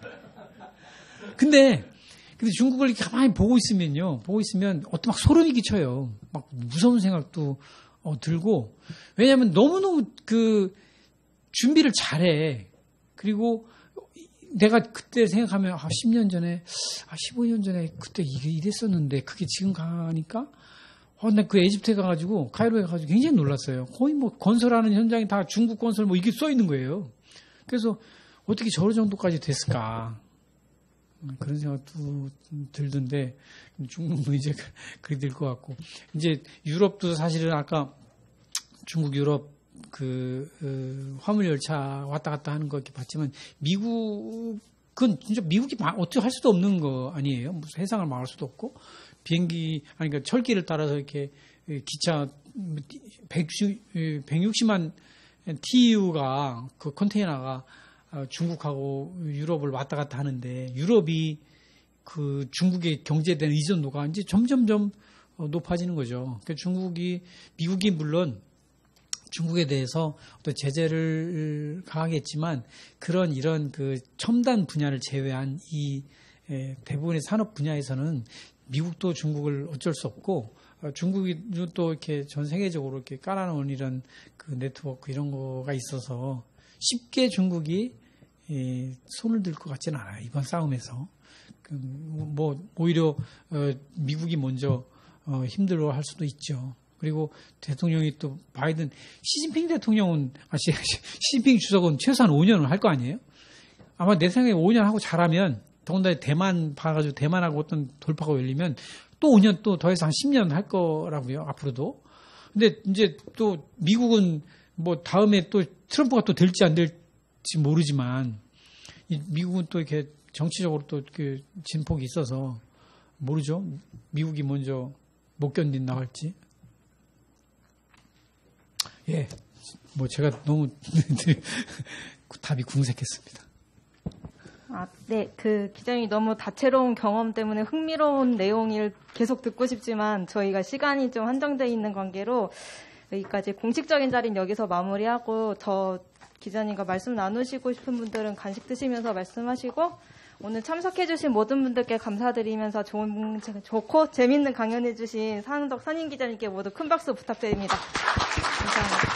근데, 근데 중국을 이렇게 가만히 보고 있으면요, 보고 있으면 어떤 막 소름이 끼쳐요. 막 무서운 생각도 어, 들고, 왜냐하면 너무너무 그 준비를 잘해. 그리고 내가 그때 생각하면, 아, 십 년 전에, 아, 십오 년 전에 그때 이게 이랬었는데, 그게 지금 가니까, 어, 나 그 에집트에 가가지고, 카이로에 가가지고 굉장히 놀랐어요. 거의 뭐 건설하는 현장이 다 중국 건설 뭐 이게 써 있는 거예요. 그래서 어떻게 저런 정도까지 됐을까. 그런 생각도 들던데, 중국도 이제 그리 될 것 같고. 이제 유럽도 사실은 아까 중국 유럽 그, 어, 화물열차 왔다 갔다 하는 거 이렇게 봤지만, 미국은 진짜 미국이 어떻게 할 수도 없는 거 아니에요? 무슨 해상을 막을 수도 없고. 비행기, 아니, 그러니까 철길을 따라서 이렇게 기차 백육십만 티유가 그 컨테이너가 중국하고 유럽을 왔다 갔다 하는데 유럽이 그 중국의 경제에 대한 의존도가 이제 점점점 높아지는 거죠. 그러니까 중국이, 미국이 물론 중국에 대해서 어떤 제재를 가하겠지만 그런 이런 그 첨단 분야를 제외한 이 대부분의 산업 분야에서는 미국도 중국을 어쩔 수 없고, 중국이 또 이렇게 전 세계적으로 이렇게 깔아놓은 이런 그 네트워크 이런 거가 있어서 쉽게 중국이 손을 들 것 같지는 않아요. 이번 싸움에서. 뭐, 오히려, 미국이 먼저 힘들어 할 수도 있죠. 그리고 대통령이 또 바이든, 시진핑 대통령은, 아, 시, 시진핑 주석은 최소한 오 년을 할 거 아니에요? 아마 내 생각에 오 년 하고 잘하면, 더군다나 대만 봐가지고 대만하고 어떤 돌파가 열리면 또 오 년 또 더해서 한 십 년 할 거라고요, 앞으로도. 근데 이제 또 미국은 뭐 다음에 또 트럼프가 또 될지 안 될지 모르지만 이 미국은 또 이렇게 정치적으로 또 그 진폭이 있어서 모르죠. 미국이 먼저 못 견딘다 할지. 예. 뭐 제가 너무 답이 궁색했습니다. 아, 네. 그 기자님이 너무 다채로운 경험 때문에 흥미로운 내용을 계속 듣고 싶지만 저희가 시간이 좀 한정되어 있는 관계로 여기까지 공식적인 자리는 여기서 마무리하고 더 기자님과 말씀 나누시고 싶은 분들은 간식 드시면서 말씀하시고 오늘 참석해주신 모든 분들께 감사드리면서 좋은, 좋고 재밌는 강연해주신 산은덕 선임 기자님께 모두 큰 박수 부탁드립니다. 감사합니다.